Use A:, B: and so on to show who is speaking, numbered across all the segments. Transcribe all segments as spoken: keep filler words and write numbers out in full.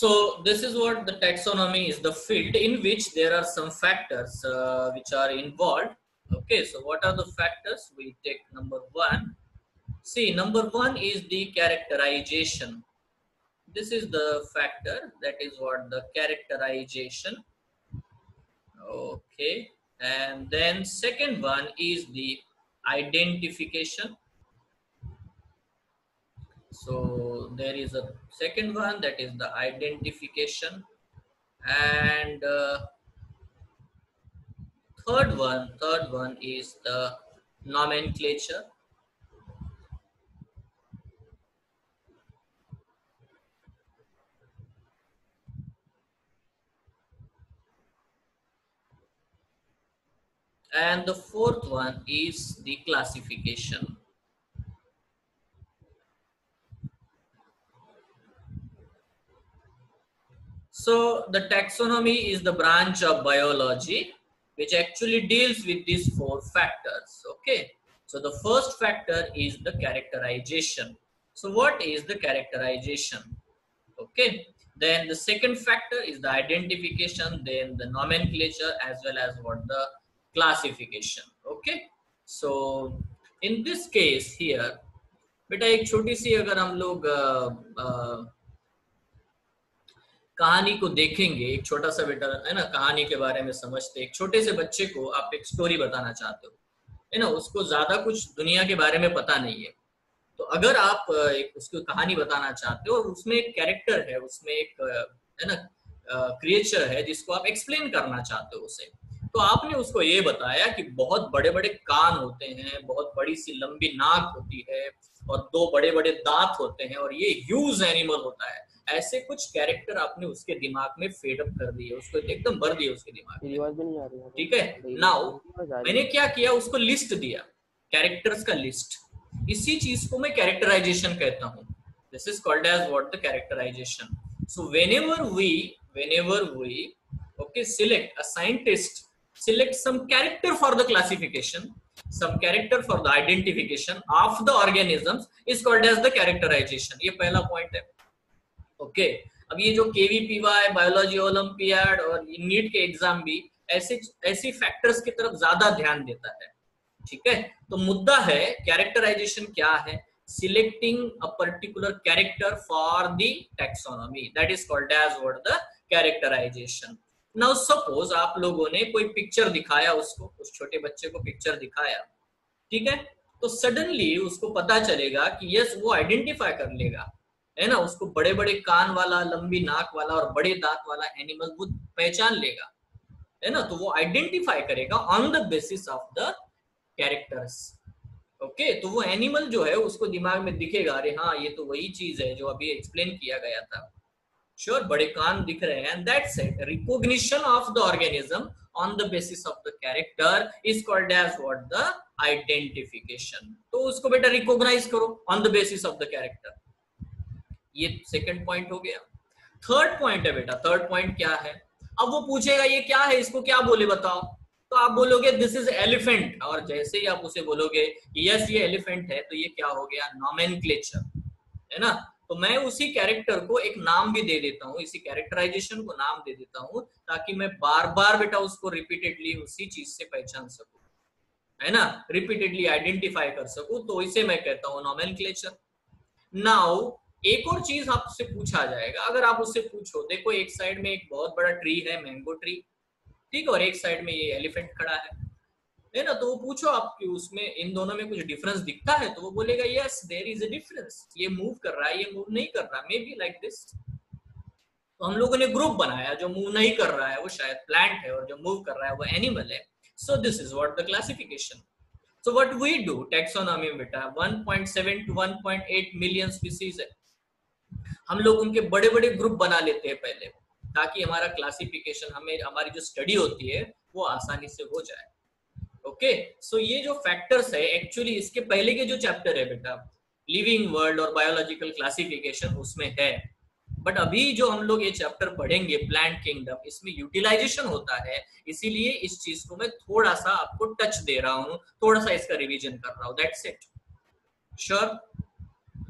A: So this is what the taxonomy is, the field in which there are some factors uh, which are involved. Okay, so what are the factors? We take number one. See, number one is the characterization. This is the factor, that is what the characterization. Okay, and then second one is the identification. So there is a second one, that is the identification. And uh, third one third one is the nomenclature. And the fourth one is the classification. So the taxonomy is the branch of biology which actually deals with these four factors. Okay, so the first factor is the characterization. So what is the characterization? Okay, then the second factor is the identification, then the nomenclature, as well as what the classification. Okay, so in this case here बेटा एक छोटी सी अगर हम लोग आ, आ, कहानी को देखेंगे, एक छोटा सा बेटा है ना, कहानी के बारे में समझते, एक छोटे से बच्चे को आप एक स्टोरी बताना चाहते हो, है ना, उसको ज्यादा कुछ दुनिया के बारे में पता नहीं है, तो अगर आप एक उसको कहानी बताना चाहते हो और उसमें एक कैरेक्टर है, उसमें एक है ना क्रिएचर है जिसको आप एक्सप्लेन करना चाहते हो उसे, तो आपने उसको ये बताया कि बहुत बड़े बड़े कान होते हैं, बहुत बड़ी सी लंबी नाक होती है और दो बड़े बड़े दांत होते हैं और ये ह्यूज एनिमल होता है, ऐसे कुछ कैरेक्टर आपने उसके दिमाग में फेड अप कर दिए, उसको एकदम भर दिए उसके दिमाग में, ठीक है। नाउ मैंने क्या किया, उसको लिस्ट दिया, कैरेक्टर्स का लिस्ट, इसी चीज को मैं कैरेक्टराइजेशन कहता हूं। This is called as what the characterization. So whenever we whenever we okay select a scientist select some character for the classification, some character for the identification of the organisms is called as the characterization। ये पहला point है। Okay, अब ये जो KVPY, biology olympiad और NEET के exam भी ऐसे ऐसी फैक्टर्स की तरफ ज्यादा ध्यान देता है, ठीक है। तो मुद्दा है कैरेक्टराइजेशन क्या है, selecting a particular character for the taxonomy, that is called as what the characterization. Now suppose आप लोगों ने कोई पिक्चर दिखाया, उसको उस छोटे बच्चे को पिक्चर दिखाया, ठीक है, तो सडनली उसको पता चलेगा कि यस वो आइडेंटिफाई कर लेगा, है ना, उसको बड़े बड़े कान वाला, लंबी नाक वाला और बड़े दांत वाला एनिमल वो पहचान लेगा, है ना, तो वो आइडेंटिफाई करेगा on the basis of the characters. Okay, तो वो एनिमल जो है उसको दिमाग में दिखेगा, अरे हाँ ये तो वही चीज है जो अभी एक्सप्लेन किया गया था, श्योर sure, बड़े कान दिख रहे हैं, that's it. Recognition of the organism on the basis of the character is called as what the identification. तो उसको बेटा रिकॉग्नाइज करो on the basis of the character, ये सेकंड पॉइंट हो गया। थर्ड पॉइंट है बेटा, थर्ड पॉइंट क्या है, अब वो पूछेगा ये क्या है, इसको क्या बोले बताओ, तो आप बोलोगे दिस इज एलिफेंट, और जैसे ही आप उसे बोलोगे यस ये एलिफेंट है, तो ये क्या हो गया, नॉमेनक्लेचर, है ना। तो मैं उसी कैरेक्टर को एक नाम भी दे देता हूँ, इसी कैरेक्टराइजेशन को नाम दे देता हूँ, ताकि मैं बार बार बेटा उसको रिपीटेडली उसी चीज से पहचान सकूं, है ना, रिपीटेडली आइडेंटिफाई कर सकूं, तो इसे मैं कहता हूँ नॉमेनक्लेचर। नाउ एक और चीज आपसे पूछा जाएगा, अगर आप उससे पूछो, देखो एक साइड में एक बहुत बड़ा ट्री है, मैंगो ट्री, ठीक, और एक साइड में ये एलिफेंट खड़ा है, है ना, तो वो पूछो आपकी उसमें इन दोनों में कुछ डिफरेंस दिखता है, तो वो बोलेगा yes there is a difference, ये मूव कर रहा है, ये मूव नहीं कर रहा, मे बी लाइक दिस। तो हम लोगों ने ग्रुप बनाया, जो मूव नहीं कर रहा है वो शायद प्लांट है और जो मूव कर रहा है वो एनिमल है। So this is what the classification. So what we do, taxonomy बेटा one point seven two one point eight million species है, हम लोग उनके बड़े बड़े ग्रुप बना लेते हैं पहले, ताकि हमारा क्लासिफिकेशन, हमें हमारी जो स्टडी होती है वो आसानी से हो जाए। ओके, सो ये जो फैक्टर्स है एक्चुअली इसके पहले के जो चैप्टर है बेटा, लिविंग वर्ल्ड और बायोलॉजिकल क्लासिफिकेशन, उसमें है, बट अभी जो हम लोग ये चैप्टर पढ़ेंगे प्लांट किंगडम, इसमें यूटिलाइजेशन होता है, इसीलिए इस चीज को मैं थोड़ा सा आपको टच दे रहा हूं, थोड़ा सा इसका रिवीजन कर रहा हूं, that's it. Sure.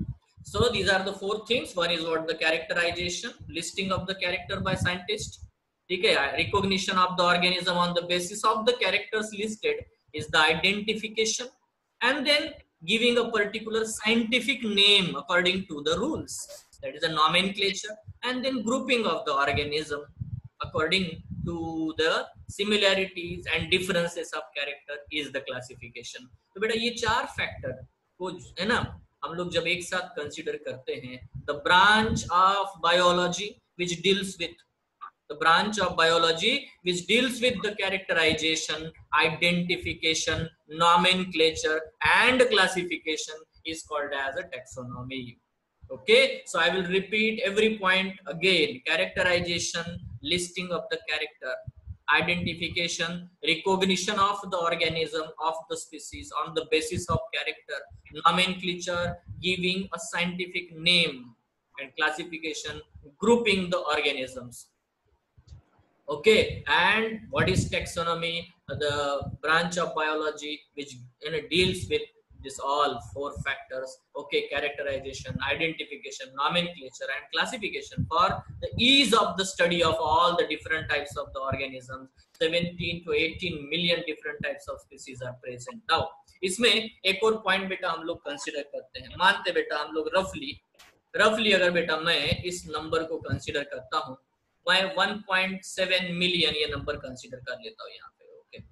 A: So these are the four things. One is what the characterization, listing of the character by scientist. Okay, recognition of the organism on the basis of the characters listed is the identification, and then giving a particular scientific name according to the rules, that is a nomenclature, and then grouping of the organism according to the similarities and differences of character is the classification. तो बेटा ये चार factor को है ना हम लोग जब एक साथ कंसीडर करते हैं, the branch of biology which deals with the branch of biology which deals with the characterization, identification, nomenclature and classification is called as a taxonomy. Okay, so I will repeat every point again. Characterization, listing of the character, identification, recognition of the organism of the species on the basis of character, nomenclature, giving a scientific name, and classification, grouping the organisms. Okay, and what is taxonomy? The branch of biology which you know, deals with this all four factors. Okay, characterization, identification, nomenclature and classification for the ease of the study of all the different types of the organisms. seventeen to eighteen million different types of species are present. Now इसमें एक और point बेटा हम लोग consider करते हैं. मानते बेटा हम लोग रफली रफली अगर बेटा मैं इस नंबर को कंसीडर करता हूँ, मैं one point seven million ये नंबर कंसीडर कर लेता हूँ यहाँ पे. Okay,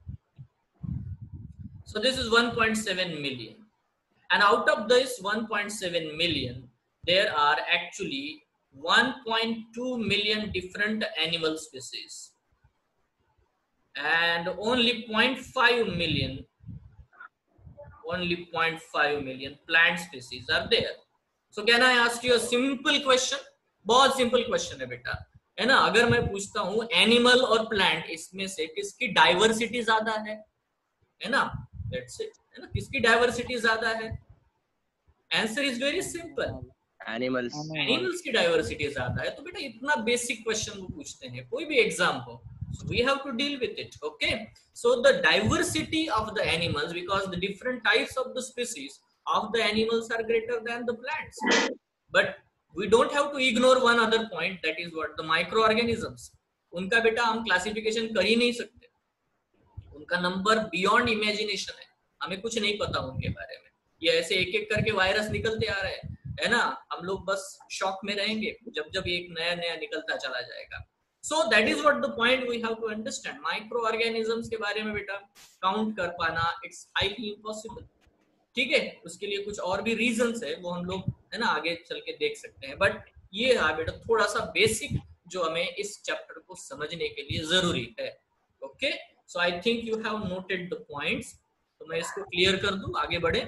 A: so this is one point seven million, and out of this one point seven million there are actually one point two million different animal species and only zero point five million only zero point five million plant species are there. So can I ask you a simple question? बहुत simple question है बेटा, है ना. अगर मैं पूछता हूँ animal और प्लांट इसमें से किसकी डाइवर्सिटी ज्यादा है, है ना, दैट्स इट, है ना, किसकी डाइवर्सिटी ज्यादा है? Answer is very simple, animals. Animals की डाइवर्सिटी ज्यादा है. तो बेटा इतना बेसिक क्वेश्चन वो पूछते हैं कोई भी एग्जाम हो, so we have to deal with it. Okay, so the diversity of the animals, because the different types of the species of the animals are greater than the plants, but we don't have to ignore one other point, that is what the microorganisms. उनका बेटा हम classification कर ही नहीं सकते, उनका number beyond imagination है, हमें कुछ नहीं पता उनके बारे में. ये ऐसे एक एक करके वायरस निकलते आ रहे हैं, है ना, हम लोग बस शॉक में रहेंगे जब जब एक नया नया निकलता चला जाएगा. So that is what the point we have to understand. Microorganisms के बारे में बेटा काउंट कर पाना it's highly impossible. ठीक है, उसके लिए कुछ और भी रीजंस है, वो हम लोग है ना आगे चल के देख सकते हैं. बट ये है बेटा थोड़ा सा बेसिक जो हमें इस चैप्टर को समझने के लिए जरूरी है. Okay, so I think you have noted the points. तो मैं इसको क्लियर कर दूं, आगे बढ़े.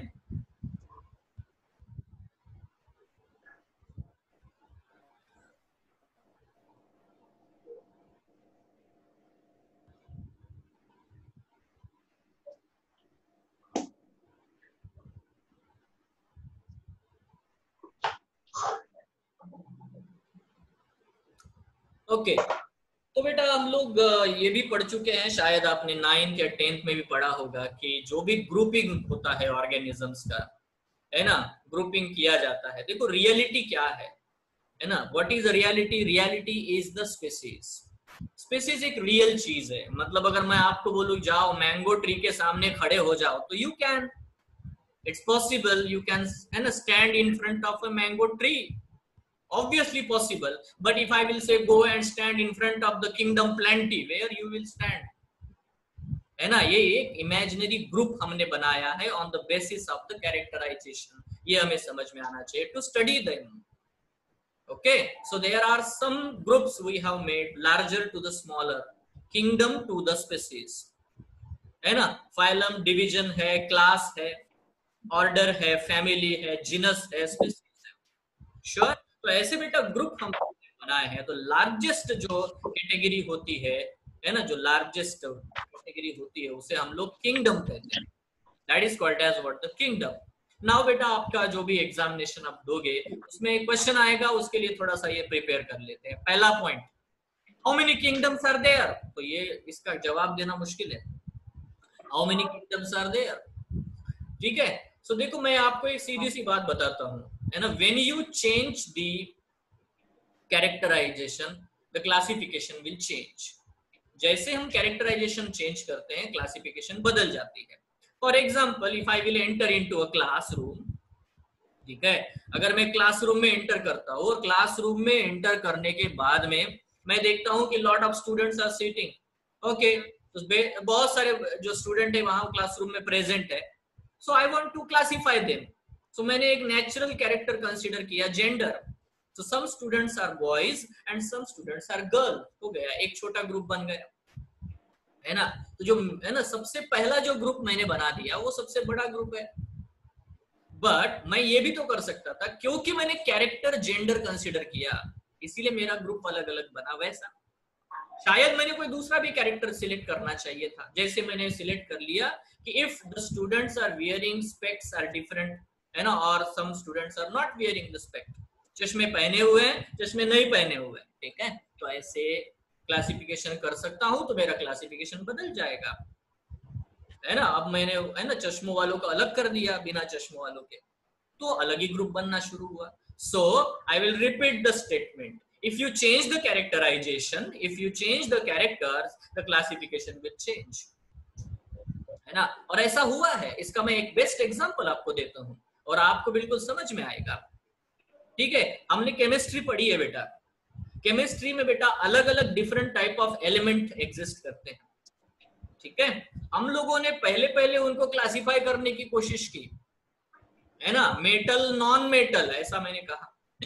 A: Okay okay. तो बेटा हम लोग ये भी पढ़ चुके हैं, शायद आपने नाइन्थ या टेंथ में भी पढ़ा होगा कि जो भी ग्रुपिंग होता है ऑर्गेनिजम्स का, है ना, ग्रुपिंग किया जाता है. देखो रियलिटी क्या है, है ना, what is reality? Reality is the species. Species एक रियल चीज है. मतलब अगर मैं आपको बोलूं जाओ मैंगो ट्री के सामने खड़े हो जाओ, तो you can, it's possible, you can, है ना, stand in front of a mango tree. Obviously possible, but if I will say go and stand in front of the kingdom plenty, where you will stand? है ना, ये एक imaginary group हमने बनाया है on the basis of the characterization. ये हमें समझ में आना चाहिए to study them. Okay, so there are some groups we have made larger to the smaller, kingdom to the species, है ना, phylum division है, class है, order है, family है, genus है, species है. Sure. तो ऐसे बेटा ग्रुप हम बनाए हैं. तो लार्जेस्ट जो कैटेगरी होती है, है ना, जो लार्जेस्ट कैटेगरी होती है उसे हम लोग किंगडम कहते हैं. That is called as what? The kingdom. Now बेटा आपका जो भी एग्जामिनेशन आप दोगे उसमें एक क्वेश्चन आएगा, उसके लिए थोड़ा सा ये प्रिपेयर कर लेते हैं. पहला point, how many kingdoms are there? तो ये इसका जवाब देना मुश्किल है. How many kingdoms are there? ठीक है. सो देखो मैं आपको एक सीधी सी बात बताता हूँ. है ना, when you change the characterization the classification will change. जैसे हम कैरेक्टराइजेशन चेंज करते हैं क्लासिफिकेशन बदल जाती है। For example, if I will enter into a classroom, ठीक है, अगर मैं क्लासरूम में एंटर करता हूँ और क्लासरूम में एंटर करने के बाद में मैं देखता हूँ कि lot of students are sitting, okay, तो बहुत सारे जो स्टूडेंट है वहां क्लासरूम में प्रेजेंट है, so I want to classify them. So मैंने एक नेचुरल कैरेक्टर कंसीडर किया, gender, so some students are boys and some students are girl, हो गया, एक छोटा ग्रुप बन गया, है ना। तो जो है ना सबसे पहला जो ग्रुप मैंने बना दिया वो सबसे बड़ा ग्रुप है। बट मैं ये भी तो कर सकता था, क्योंकि मैंने कैरेक्टर जेंडर कंसीडर किया इसीलिए मेरा ग्रुप अलग अलग बना। वैसा शायद मैंने कोई दूसरा भी कैरेक्टर सिलेक्ट करना चाहिए था, जैसे मैंने सिलेक्ट कर लिया कि if the students are wearing specs are different, है ना, और some students are not wearing the specs, चश्मे पहने हुए हैं, चश्मे नहीं पहने हुए हैं, ठीक है, तो ऐसे क्लासिफिकेशन कर सकता हूं, तो मेरा क्लासिफिकेशन बदल जाएगा, है ना। अब मैंने, है ना, चश्मों वालों को अलग कर दिया, बिना चश्मों वालों के, तो अलग ही ग्रुप बनना शुरू हुआ। So I will repeat the statement, if you change the characterization, if you change the characters, the classification will change, है ना। और ऐसा हुआ है, इसका मैं एक बेस्ट एग्जांपल आपको देता हूं और आपको बिल्कुल समझ में आएगा, ठीक है। हमने केमिस्ट्री पढ़ी है बेटा, केमिस्ट्री में बेटा अलग अलग different type of element exist करते हैं, ठीक है। हम लोगों ने पहले पहले उनको क्लासिफाई करने की कोशिश की, है ना, मेटल नॉन मेटल, ऐसा मैंने कहा,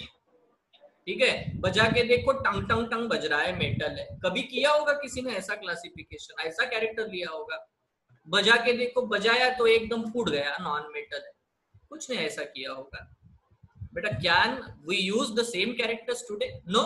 A: ठीक है। बजा के देखो, टंग टंग टंग बज रहा है, मेटल है, कभी किया होगा किसी ने ऐसा क्लासिफिकेशन, ऐसा कैरेक्टर लिया होगा। बजा के देखो, बजाया तो एकदम फूट गया, नॉन मेटल है, कुछ ने ऐसा किया होगा बेटा। Can we use the same characters today? No,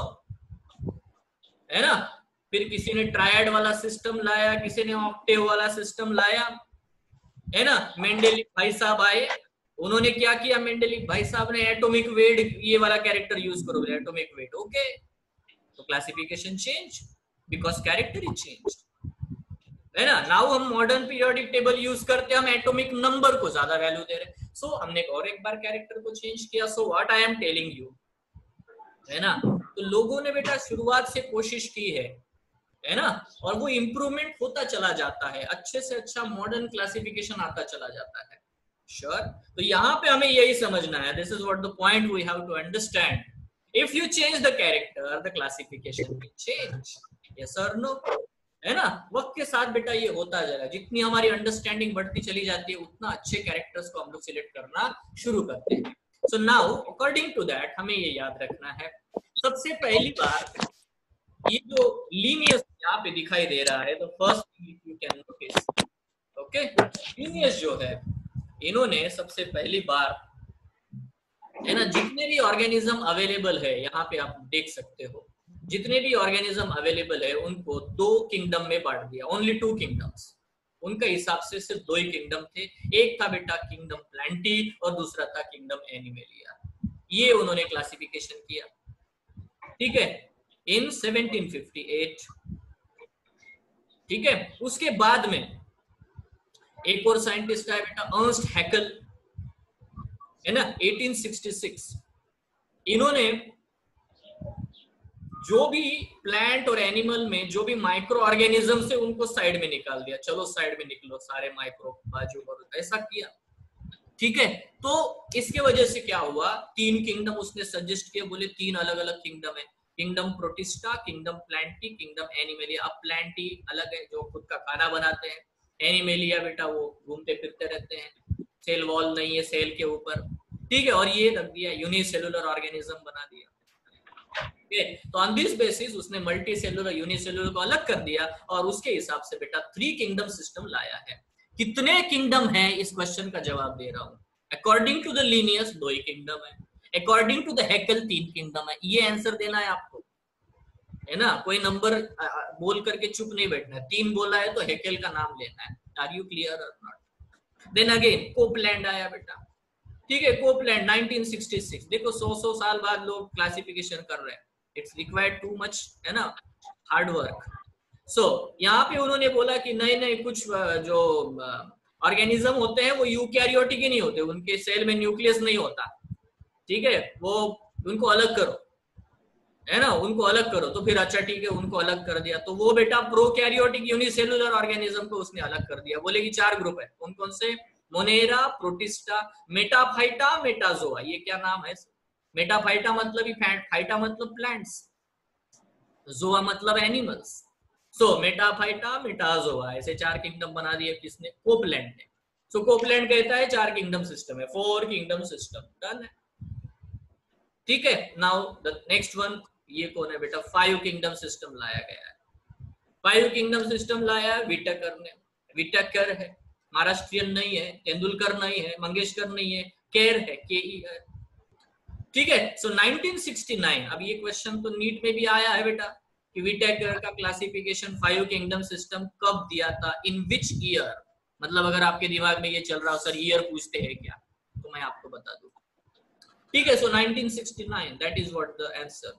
A: है ना। फिर किसी ने ट्रायड वाला सिस्टम लाया, किसी ने ऑक्टेव वाला सिस्टम लाया, है ना। मेंडेलिव भाई साहब आए, उन्होंने क्या किया, मेंडेलिव भाई साहब ने एटॉमिक वेट ये वाला कैरेक्टर यूज करो, एटॉमिक वेट, ओके, तो classification change because character is change, है ना। नाउ हम मॉडर्न पीरियोडिक टेबल यूज करते हैं, हम एटॉमिक नंबर को ज्यादा वैल्यू दे रहे हैं, सो so, हमने और एक बार कैरेक्टर को चेंज किया। So what I am telling you, है ना, तो लोगों ने बेटा शुरुआत से कोशिश की है, है ना, और वो इंप्रूवमेंट होता चला जाता है, अच्छे से अच्छा मॉडर्न क्लासिफिकेशन आता चला जाता है, श्योर sure? तो यहाँ पे हमें यही समझना है, this is what the point we have to understand, if you change the character the classification will change, yes और नो, है ना। वक्त के साथ बेटा ये होता जाएगा, जितनी हमारी अंडरस्टैंडिंग बढ़ती चली जाती है उतना अच्छे कैरेक्टर्स को हम लोग सिलेक्ट करना शुरू करते हैं। So now according to that हमें ये याद रखना है, सबसे पहली बार ये जो लीनियस यहाँ पे दिखाई दे रहा है, तो first thing you can notice, okay, Linnaeus जो है इन्होंने सबसे पहली बार, है ना, जितने भी ऑर्गेनिज्म अवेलेबल है यहाँ पे आप देख सकते हो, जितने भी ऑर्गेनिज्म अवेलेबल है उनको दो किंगडम में बांट दिया, ओनली टू किंगडम्स, उनके हिसाब से सिर्फ दो ही किंगडम थे, एक था बेटा किंगडम प्लांटी और दूसरा था किंगडम एनिमेलिया, ये उन्होंने क्लासिफिकेशन किया, ठीक है, इन सेवनटीन फिफ्टी एट, ठीक है। उसके बाद में एक और साइंटिस्ट है बेटा अर्नस्ट हैकेल, है ना, एटीन सिक्सटी सिक्स, इन्होंने जो भी प्लांट और एनिमल में जो भी माइक्रो ऑर्गेनिज्म से उनको साइड में निकाल दिया, चलो साइड में निकलो सारे माइक्रो बाजू और ऐसा किया, ठीक है। तो इसके वजह से क्या हुआ, तीन किंगडम उसने सजेस्ट किए, बोले तीन अलग अलग किंगडम है, kingdom protista, kingdom plantae, kingdom animalia. अब प्लांटी अलग है जो खुद का खाना बनाते हैं, एनिमेलिया बेटा वो घूमते फिरते रहते हैं, सेल वॉल नहीं है सेल के ऊपर, ठीक है, और ये रख दिया यूनिसेलुलर ऑर्गेनिज्म बना दिया, तो ऑन दिस बेसिस उसने मल्टी सेलुलर यूनिसेलुलर को अलग कर दिया और उसके हिसाब से बेटा थ्री किंगडम सिस्टम लाया है। कितने किंगडम है इस क्वेश्चन का जवाब दे रहा हूं, अकॉर्डिंग टू द लीनियस दो ही किंगडम है, अकॉर्डिंग टू द हैकेल तीन किंगडम है, ये आंसर देना है आपको, है ना, कोई नंबर बोल करके चुप नहीं बैठना है, तीन बोला है तो हैकेल का नाम लेना है, आर यू क्लियर और नॉट। देन अगेन कोपलैंड आया बेटा, ठीक है, कोपलैंड नाइनटीन सिक्सटी सिक्स, देखो सौ सौ साल बाद लोग क्लासिफिकेशन कर रहे हैं, इट्स रिक्वायर्ड टू मच, है ना, हार्ड वर्क। सो यहाँ पे उन्होंने बोला कि नहीं नहीं कुछ जो ऑर्गेनिज्म होते हैं वो यूकैरियोटिक ही नहीं होते, उनके सेल में न्यूक्लियस नहीं होता, ठीक है, वो उनको अलग करो, है ना, उनको अलग करो। तो फिर अच्छा ठीक है, उनको अलग कर दिया, तो वो बेटा प्रोकैरियोटिक यूनिसेलुलर ऑर्गेनिज्म को उसने अलग कर दिया। बोले कि चार ग्रुप है, कौन कौन से? Monera, Protista, Metaphyta, Metazoa. ये क्या नाम है? मेटाफाइटा मतलब ही फाइटा मतलब प्लांट्स, जोआ मतलब एनिमल्स। सो मेटाफाइटा, मेटाजोआ, ऐसे चार किंगडम बना दिए किसने? कोपलैंड ने। सो कोपलैंड कहता है चार किंगडम सिस्टम है, फोर किंगडम सिस्टम। डन है, ठीक है। नाउ द नेक्स्ट वन, ये कौन है बेटा? फाइव किंगडम सिस्टम लाया गया है। फाइव किंगडम सिस्टम लाया है विटेकर ने। विटेकर है, महाराष्ट्रियन नहीं है, तेंदुलकर नहीं है, मंगेशकर नहीं है, केर है, के ई है, ठीक है। सो नाइनटीन सिक्सटी नाइन, अब ये क्वेश्चन तो नीट में भी आया है बेटा कि विटेकर का क्लासिफिकेशन फाइव किंगडम सिस्टम कब दिया था, इन विच ईयर। मतलब अगर आपके दिमाग में ये चल रहा हो सर ईयर पूछते हैं क्या, तो मैं आपको बता दूं, ठीक है। So nineteen sixty nine, that is what the answer.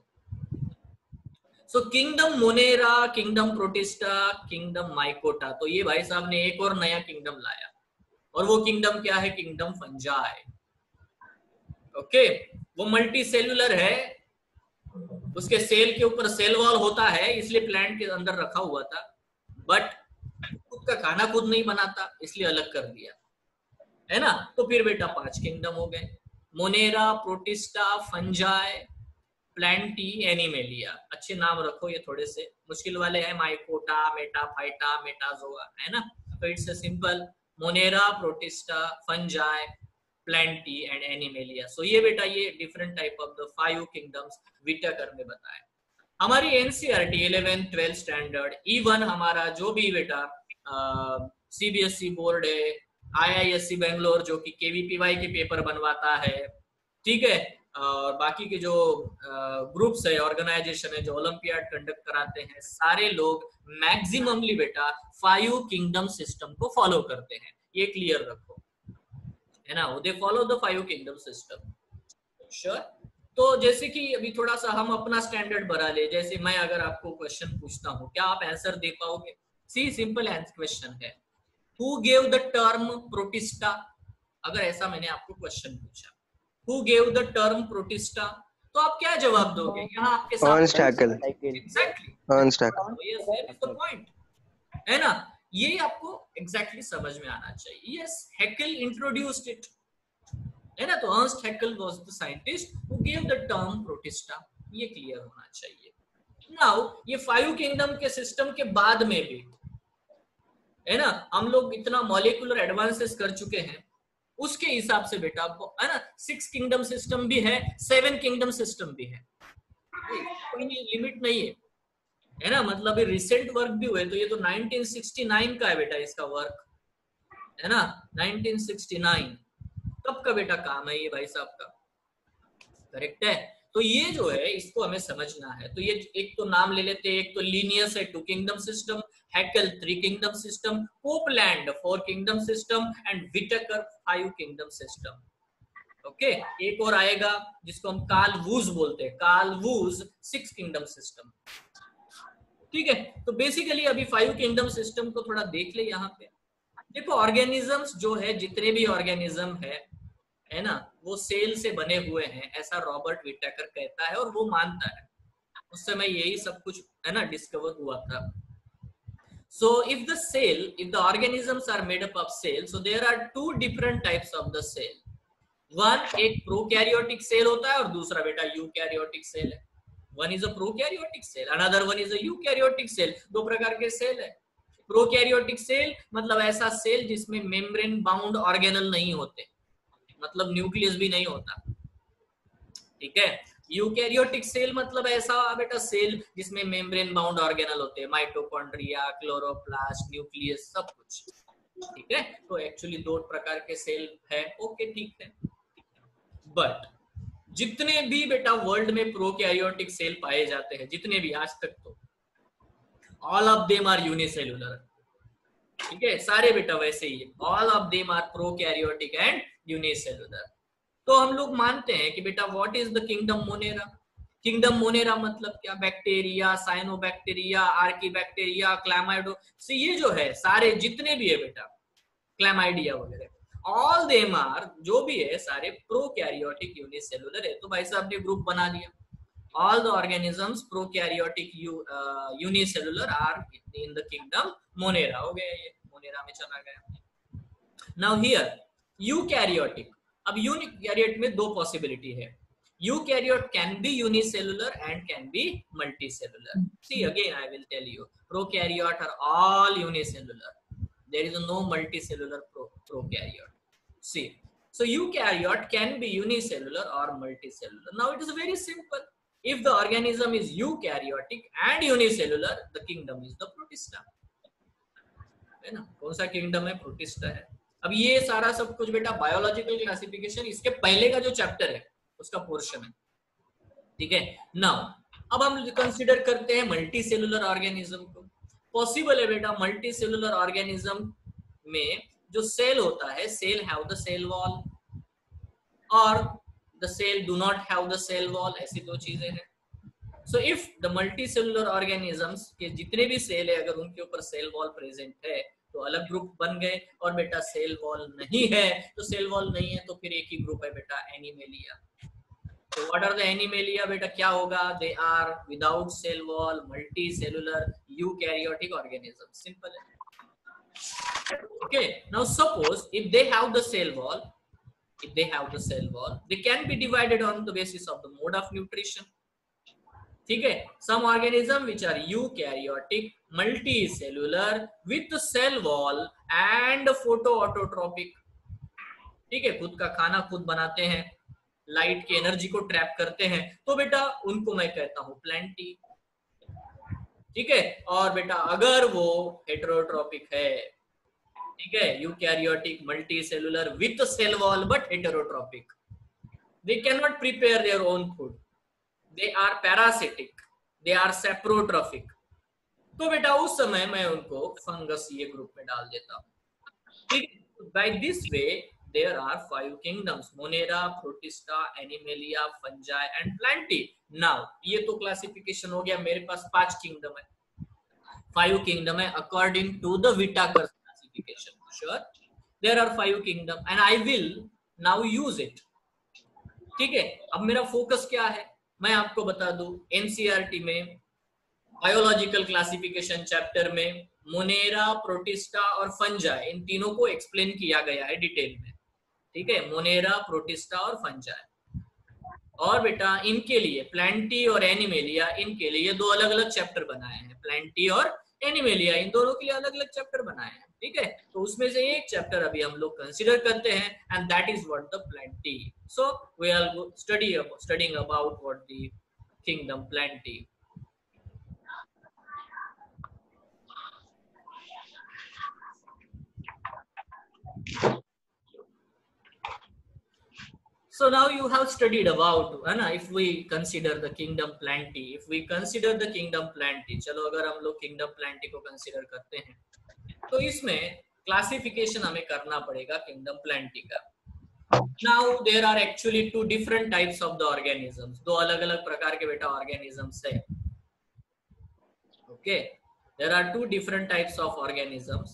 A: So kingdom Monera, kingdom protista, kingdom Mycota, तो ये भाई साहब ने एक और नया किंगडम लाया, और वो किंगडम क्या है? Kingdom fungi. ओके, वो मल्टी सेल्यूलर है, उसके सेल के ऊपर सेल वॉल होता है, इसलिए प्लांट के अंदर रखा हुआ था, बट खुद का खाना खुद नहीं बनाता, इसलिए अलग कर दिया, है ना। तो फिर बेटा पांच किंगडम हो गए, Monera, Protista, fungi, Plantae, Animalia. अच्छे नाम रखो, ये थोड़े से मुश्किल वाले हैं, माइकोटा, मेटाफाइटा, मेटाजोआ, है ना। तो it's a simple, Monera, Protista, fungi, Plantae and Animalia. So ये बेटा ये different type of the five kingdoms Whittaker ने बताया। हमारी NCERT eleventh twelfth standard, even हमारा जो भी बेटा सीबीएसई बोर्ड है, आईआईएससी बेंगलोर जो कि केवीपीवाई के पेपर बनवाता है, ठीक है, और बाकी के जो ग्रुप्स है, ऑर्गेनाइजेशन है जो ओलंपियाड कंडक्ट कराते हैं, सारे लोग मैक्सिममली बेटा फाइव किंगडम सिस्टम को फॉलो करते हैं, ये क्लियर रखो, है ना। They follow the five kingdom system, sure. तो जैसे कि अभी थोड़ा सा हम अपना स्टैंडर्ड बढ़ा ले, जैसे मैं अगर आपको क्वेश्चन पूछता हूँ, क्या आप आंसर दे पाओगे? सी सिंपल क्वेश्चन है, who gave the term Protista? अगर ऐसा मैंने आपको क्वेश्चन पूछा, who gave the term Protista, तो आप क्या जवाब दोगे? यहाँ आपके सामने
B: Ernst Haeckel.
A: Exactly,
B: Ernst Haeckel,
A: yes that is the point, है ना। ये आपको एग्जैक्टली exactly समझ में आना चाहिए। यस, हैकेल इंट्रोड्यूस्ड इट, है ना। तो Ernst Haeckel was the scientist who gave the term Protista, ये क्लियर होना चाहिए। नाउ ये फाइव किंगडम के सिस्टम के बाद में भी, है ना, हम लोग इतना मॉलिक्यूलर एडवांसेस कर चुके हैं, उसके हिसाब से बेटा है ना, सिक्स किंगडम सिस्टम भी है, सेवन किंगडम सिस्टम भी है, कोई नहीं, लिमिट नहीं है, है ना। मतलब ये रिसेंट वर्क भी हुए, तो ये तो नाइनटीन सिक्सटी नाइन का है बेटा इसका वर्क, है ना, नाइनटीन सिक्सटी नाइन कब का बेटा काम है ये भाई साहब का, करेक्ट है। तो ये जो है इसको हमें समझना है। तो ये एक तो नाम ले लेते हैं, एक तो लीनियस है two kingdom system, Haeckel three kingdom system, Copeland four kingdom system and Whittaker five kingdom system. Okay, एक और आएगा जिसको हम कार्ल वूज बोलते हैं, Carl Woese six kingdom system, ठीक है। तो बेसिकली अभी फाइव किंगडम सिस्टम को थोड़ा देख ले। यहाँ पे देखो, ऑर्गेनिजम्स जो है, जितने भी ऑर्गेनिज्म है है ना, वो सेल से बने हुए हैं, ऐसा रॉबर्ट विटेकर कहता है और वो मानता है। उस समय यही सब कुछ है ना डिस्कवर हुआ था। So if the cell, if the organisms are made up of cell, so there are two different types of the cell. One, एक प्रोकैरियोटिक सेल होता है और दूसरा बेटा यूकैरियोटिक सेल है। One is a prokaryotic cell, another one is a eukaryotic cell. दो प्रकार के सेल है। प्रोकैरियोटिक सेल मतलब ऐसा सेल जिसमें मेम्ब्रेन बाउंड ऑर्गेनल नहीं होते, मतलब न्यूक्लियस भी नहीं होता, ठीक है। यूकैरियोटिक सेल मतलब ऐसा बेटा सेल जिसमें मेम्ब्रेन बाउंड ऑर्गेनल होते हैं, माइटोकॉन्ड्रिया, क्लोरोप्लास्ट, न्यूक्लियस, सब कुछ, ठीक है। तो एक्चुअली दो प्रकार के सेल है, ओके, ठीक है। बट जितने भी बेटा वर्ल्ड में प्रोकैरियोटिक सेल पाए जाते हैं, जितने भी आज तक, तो all of them are unicellular, ठीक है, सारे बेटा वैसे ही है, all of them are prokaryotic and unicellular. तो हम लोग मानते हैं कि बेटा what is the kingdom Monera? Kingdom Monera मतलब क्या? बैक्टीरिया, साइनोबैक्टीरिया, आर्कीबैक्टीरिया, क्लैमाइडो, से ये जो है सारे जितने भी है बेटा, क्लैमाइडिया वगैरह, ऑल देम आर, जो भी है सारे प्रोकैरियोटिक यूनिसेलुलर है। तो भाई साहब ने ग्रुप बना लिया, all the organisms prokaryotic uh, unicellular are in the kingdom Monera। हो गया, ये Monera में चला गया। now here eukaryotic, अब यूनिकैरियोट में दो पॉसिबिलिटी है। eukaryote can be unicellular and can be multicellular। see again I will tell you, prokaryote are all unicellular, there is no multicellular pro prokaryote। see, so eukaryote can be unicellular or multicellular। now it is very simple, if the organism is eukaryotic and unicellular, the kingdom is the protista, है ना। कौन सा kingdom है? Protista है। अब ये सारा सब कुछ बेटा बायोलॉजिकल क्लासिफिकेशन इसके पहले का जो चैप्टर है उसका पोर्शन है, ठीक है। नाउ अब हम कंसीडर करते हैं मल्टी सेलुलर ऑर्गेनिज्म को। पॉसिबल है बेटा मल्टी सेलुलर ऑर्गेनिज्म में जो सेल होता है, cell have the cell wall और the cell do not have the cell wall, ऐसी दो चीजें हैं। So if the multicellular organisms के जितने भी सेल है अगर उनके ऊपर सेल वॉल प्रेजेंट है तो अलग ग्रुप बन गए, और बेटा सेल वॉल नहीं है तो सेल वॉल नहीं है तो फिर एक ही ग्रुप है बेटा, एनिमेलिया। तो व्हाट आर द एनिमेलिया बेटा, क्या होगा? They are without cell wall, multicellular eukaryotic organism, simple है। Okay, now suppose if they have the cell wall, if they have the cell wall, they can be divided on the basis of the mode of nutrition, ठीक है। some organism which are eukaryotic, multicellular with cell wall and photoautotropic, ठीक है, खुद का खाना खुद बनाते हैं, लाइट की एनर्जी को ट्रैप करते हैं, तो बेटा उनको मैं कहता हूं प्लांटी, ठीक है। और बेटा अगर वो हेटेरोट्रोपिक है, ठीक है, eukaryotic multicellular with cell wall but heterotropic, they can not prepare their own food, they are parasitic, they are saprotrophic, तो बेटा उस समय मैं उनको फंगस ये ग्रुप में डाल देता हूं, ठीक। By this way there are five kingdoms, Monera, Protista, Animalia, fungi and Plantae. Now ये तो क्लासिफिकेशन हो गया, मेरे पास पांच किंगडम है, फाइव किंगडम है according to the Whittaker classification। sure, there are five kingdom and I will now use it, ठीक है। अब मेरा फोकस क्या है मैं आपको बता दूं, एनसीईआरटी में बायोलॉजिकल क्लासिफिकेशन चैप्टर में मोनेरा, प्रोटिस्टा और फंजाई, इन तीनों को एक्सप्लेन किया गया है डिटेल में, ठीक है, मोनेरा, प्रोटिस्टा और फंजाई। और बेटा इनके लिए प्लांटी और एनिमेलिया, इनके लिए दो अलग अलग चैप्टर बनाए हैं, प्लांटी और एनिमेलिया, इन दोनों के लिए अलग अलग चैप्टर बनाए हैं, ठीक है। तो उसमें से एक चैप्टर अभी हम लोग कंसीडर करते हैं and that is what the Plantae. So we are study studying about what the kingdom Plantae. So now you have studied about, है ना, if we consider the kingdom Plantae, if we consider the kingdom Plantae, चलो अगर हम लोग kingdom Plantae को consider करते हैं तो इसमें क्लासिफिकेशन हमें करना पड़ेगा किंगडम प्लांटी का। Now there are actually two different types of the organisms, दो अलग अलग प्रकार के बेटा organisms है, okay, there are two different types of organisms,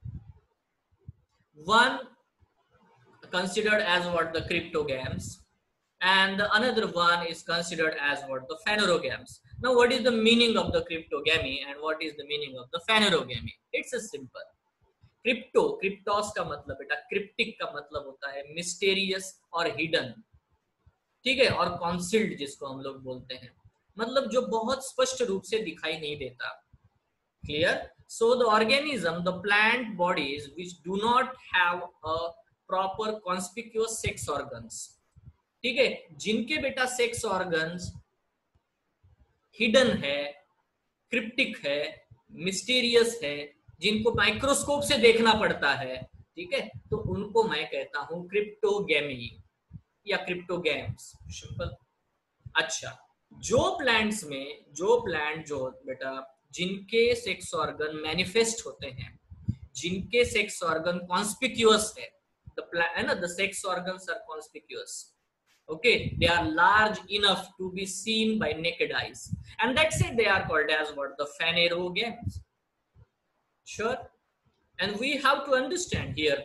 A: one considered as what the cryptogams and the another one is considered as what the phanerogams। Now what is the meaning of the cryptogamy and what is the meaning of the phanerogamy? It's a simple, crypto, cryptos का मतलब बेटा, cryptic का मतलब होता है mysterious और hidden, ठीक है, और कॉन्सिल्ड जिसको हम लोग बोलते हैं, मतलब जो बहुत स्पष्ट रूप से दिखाई नहीं देता, clear. So the organism, the plant bodies which do not have a proper conspicuous sex organs, ठीक है, जिनके बेटा सेक्स ऑर्गन्स हिडन है, क्रिप्टिक है, मिस्टीरियस है, जिनको माइक्रोस्कोप से देखना पड़ता है, ठीक है, तो उनको मैं कहता हूं क्रिप्टोगेमी या क्रिप्टोगैम्स, सिंपल। अच्छा, जो प्लांट्स में, जो प्लांट जो बेटा जिनके सेक्स ऑर्गन मैनिफेस्ट होते हैं, जिनके सेक्स ऑर्गन कॉन्स्पिक्यूअस है, द प्लांट है ना, the sex organs are conspicuous, okay, they are large enough to be seen by naked eyes and that's it, they are called as what the phanerogams, sure। And we have to understand here that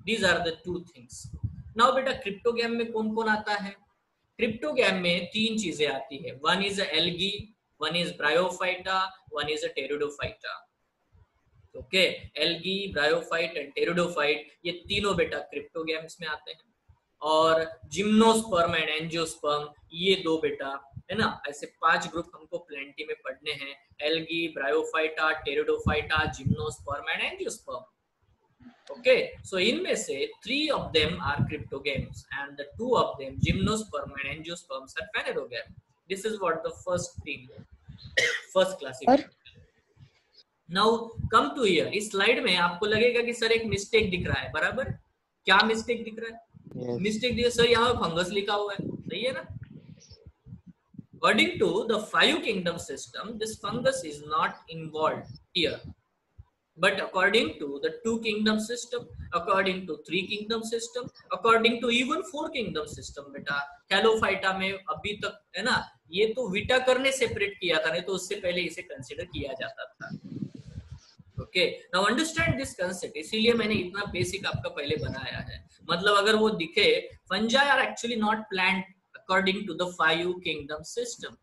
A: These are the two things. Now बेटा cryptogam में कौन कौन आता है? Cryptogam में तीन चीजें आती है. One is algae, one is Bryophyta, one is Pteridophyta. Okay, algae, bryophyte and pteridophyte, ये तीनों बेटा क्रिप्टोगैम्स में आते हैं. और जिम्नोस्पर्म एंड एंजियोस्पर्म, ये दो बेटा है ना. ऐसे पांच ग्रुप हमको प्लेंटी में पढ़ने हैं. Algae, Bryophyta, Pteridophyta, gymnosperm and angiosperm. Okay, so इनमें से three of them are cryptogams and the two of them, gymnosperm and angiosperms, are phanerogam. This is what the first thing, first classification. Now come to here. इस slide में आपको लगेगा कि sir एक mistake दिख रहा है, बराबर? क्या मिस्टेक दिख रहा है? मिस्टेक दिख सर यहाँ फंगस लिखा हुआ है, सही है ना? According to the five kingdom system, this fungus is not involved here. But according to the two kingdom system, according to three kingdom system, according to even four kingdom system, बेटा कैलोफाइटा में अभी तक है ना, ये तो विटा करने सेपरेट किया था, नहीं तो उससे पहले इसे कंसीडर किया जाता था. Okay, now understand this concept. इसीलिए मैंने इतना बेसिक आपका पहले बनाया है. मतलब अगर वो दिखे, fungi are actually not plant according to the five kingdom system,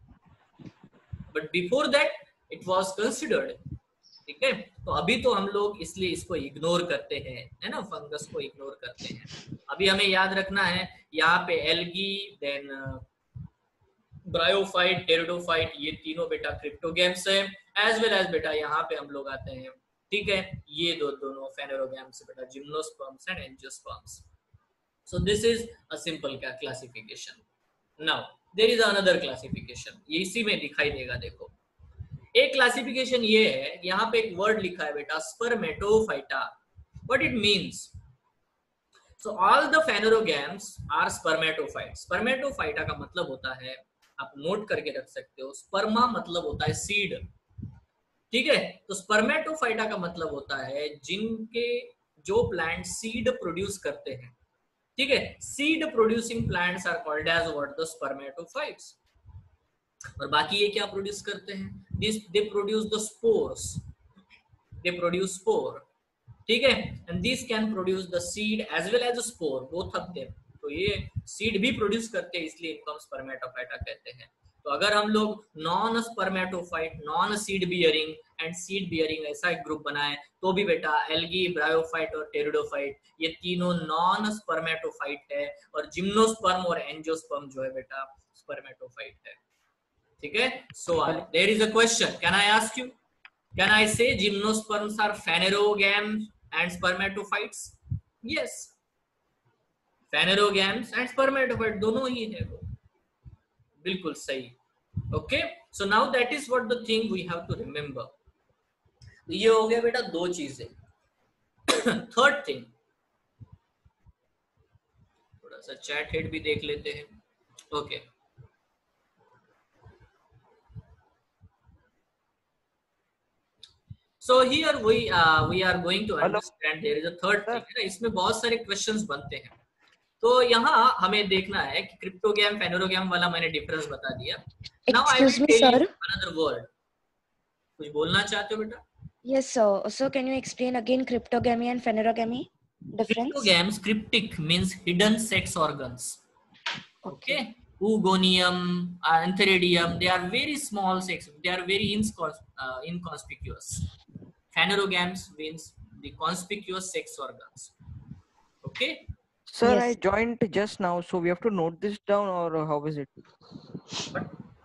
A: but before that it was considered. ठीक है, तो अभी तो हम लोग इसलिए इसको इग्नोर करते हैं, है ना, फंगस को इग्नोर करते हैं. अभी हमें याद रखना है यहाँ पे एल्गी, देन ब्रायोफाइट, टेरिडोफाइट, ये तीनों बेटा क्रिप्टोगैम्स है. एज वेल एज बेटा यहाँ पे हम लोग आते हैं, ठीक है, ये दो दोनों फेनेरोगैम्स बेटा, gymnosperms and angiosperms. So this is a simple classification. Now there is another classification, ये इसी में दिखाई देगा. देखो, एक क्लासिफिकेशन ये है, यहाँ पे एक वर्ड लिखा है बेटा, Spermatophyta. What it means? So all the phanerogams are spermatophyte. Spermatophyta का मतलब होता है, आप नोट करके रख सकते हो, स्पर्मा मतलब होता है सीड. ठीक है, तो स्पर्मेटोफाइटा का मतलब होता है जिनके जो प्लांट सीड प्रोड्यूस करते हैं. ठीक है, seed producing plants are called as what? The spermatophytes. और बाकी ये क्या प्रोड्यूस करते हैं? This they produce the spores, they produce spore. ठीक है, and this can produce the seed as well as spore, both of them. तो ये सीड भी प्रोड्यूस करते हैं, इसलिए इनको हम स्पर्मेटोफाइटा कहते हैं. तो अगर हम लोग non spermatophyte, non seed bearing and seed bearing ऐसा एक ग्रुप बनाए, तो भी बेटा एल्गी, ब्रायोफाइट और टेरिडोफाइट, ये तीनों नॉन स्पर्मेटोफाइट है. और जिम्नोस्पर्म और एंजियोस्पर्म जो है बेटा स्पर्मेटोफाइट है. ठीक है, so uh, there is a question. Can I ask you? Can I say gymnosperms are phanerogams and spermatophytes? Yes, phanerogams and spermatophytes दोनों ही है वो, बिल्कुल सही. Okay, so now that is what the thing we have to remember. ये हो गया बेटा दो चीजें. थर्ड थिंग, थोड़ा सा चैट हेड भी देख लेते हैं. Okay okay. So here we uh, we are going to understand there is a third thing. है ना, इसमें बहुत सारे क्वेश्चंस बनते हैं. तो यहाँ हमें देखना है कि क्रिप्टोगैम, फेनेरोगैम वाला मैंने डिफरेंस बता दिया. Now I will tell you another word. कुछ बोलना चाहते हो बेटा?
B: Yes sir. So can you explain again cryptogamy and phanerogamy difference?
A: Cryptogams, cryptic means hidden sex organs. Okay. Oogonium, Antheridium, they are very small sex. They are very incons uh, inconspicuous. Phanerogams means the conspicuous sex organs. Okay.
C: Sir, yes. I joined just now, so we have to note this down, or how is it?
A: What?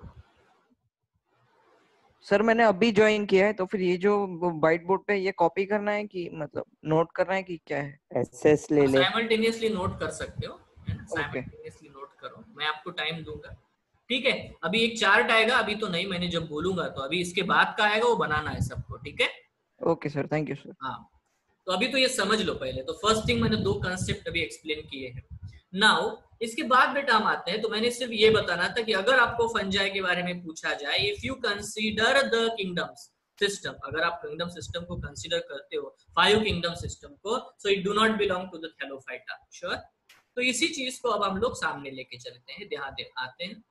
C: Sir मैंने अभी join किया है, तो फिर ये जो white board पे ये कॉपी करना है कि मतलब नोट करना है कि क्या है?
D: एसएस ले ले.
A: साइमल्टेनियसली नोट कर सकते हो, साइमल्टेनियसली नोट करो, मैं आपको टाइम दूंगा. ठीक है, अभी एक चार्ट आएगा, अभी तो नहीं, मैंने जब बोलूंगा तो अभी इसके बाद का आएगा, वो बनाना है सबको. ठीक है,
C: okay sir, thank you sir.
A: हाँ, तो अभी तो ये समझ लो पहले. तो फर्स्ट थिंग मैंने दो कंसेप्ट अभी एक्सप्लेन किए हैं. नाउ इसके बाद बेटा हम आते हैं, तो मैंने सिर्फ ये बताना था कि अगर आपको फंजाई के बारे में पूछा जाए, if you consider the kingdoms system, अगर आप किंगडम सिस्टम को कंसीडर करते हो, फाइव किंगडम सिस्टम को, so it do not belong to the Thallophyta. Sure. तो इसी चीज को अब हम लोग सामने लेके चलते हैं, ध्यान दे आते हैं.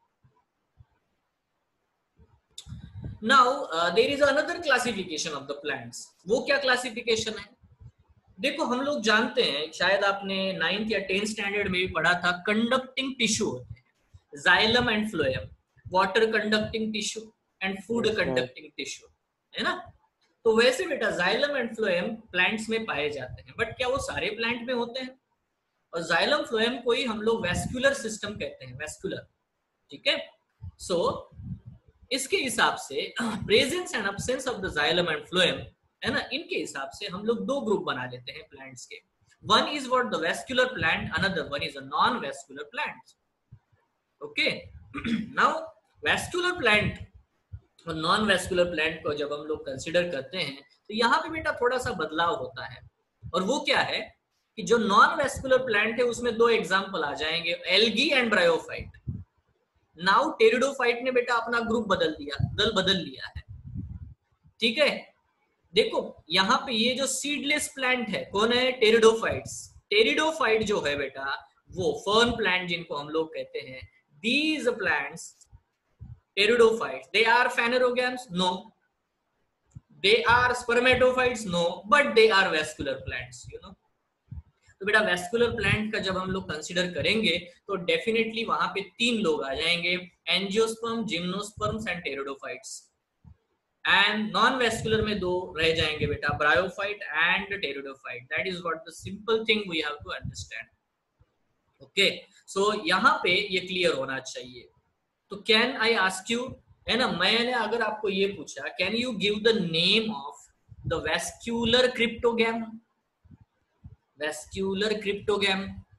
A: Now uh, there is another classification of the plants. वो क्या क्लासिफिकेशन है? देखो हम लोग जानते हैं, शायद आपने नाइन्थ या टेंथ स्टैंडर्ड में भी पढ़ा था, कंडक्टिंग टिश्यू होते हैं xylem and phloem, water conducting tissue and food conducting tissue, है ना। तो वैसे बेटा जाइलम एंड फ्लोएम प्लांट्स में पाए जाते हैं, बट क्या वो सारे प्लांट में होते हैं? और जाइलम फ्लोएम को ही हम लोग वेस्कुलर सिस्टम कहते हैं, वेस्कुलर, ठीक है। सो इसके हिसाब से presence and absence of the xylem and phloem, है ना, इनके हिसाब से हम लोग दो ग्रुप बना लेते हैं प्लांट्स के। One is what the vascular plant, another one is a non vascular plant. Okay, now vascular plant और नॉन वेस्कुलर प्लांट को जब हम लोग कंसिडर करते हैं तो यहाँ पे बेटा थोड़ा सा बदलाव होता है, और वो क्या है कि जो नॉन वेस्कुलर प्लांट है उसमें दो एग्जांपल आ जाएंगे, algae and bryophyte. Now pteridophyte ने बेटा अपना ग्रुप बदल दिया, दल बदल लिया है, ठीक है। देखो यहाँ पे ये जो सीडलेस प्लांट है कौन है? टेरिडोफाइट्स। टेरिडोफाइट जो है बेटा वो फर्न प्लांट जिनको हम लोग कहते हैं, these plants pteridophytes, they are phanerogams? No. They are spermatophytes? No. But they are vascular plants, you know. तो बेटा वेस्कुलर प्लांट का जब हम लोग कंसिडर करेंगे तो डेफिनेटली वहां पे तीन लोग आ जाएंगे, angiosperm, gymnosperms and pteridophytes. And non vascular में दो रह जाएंगे बेटा, bryophyte and pteridophyte. That is what the simple thing we have to understand. Okay, so यहाँ पे ये क्लियर होना चाहिए। तो कैन आई आस्क यू, है ना, मैंने अगर आपको ये पूछा can you give the name of the vascular cryptogam? Vascular cryptogam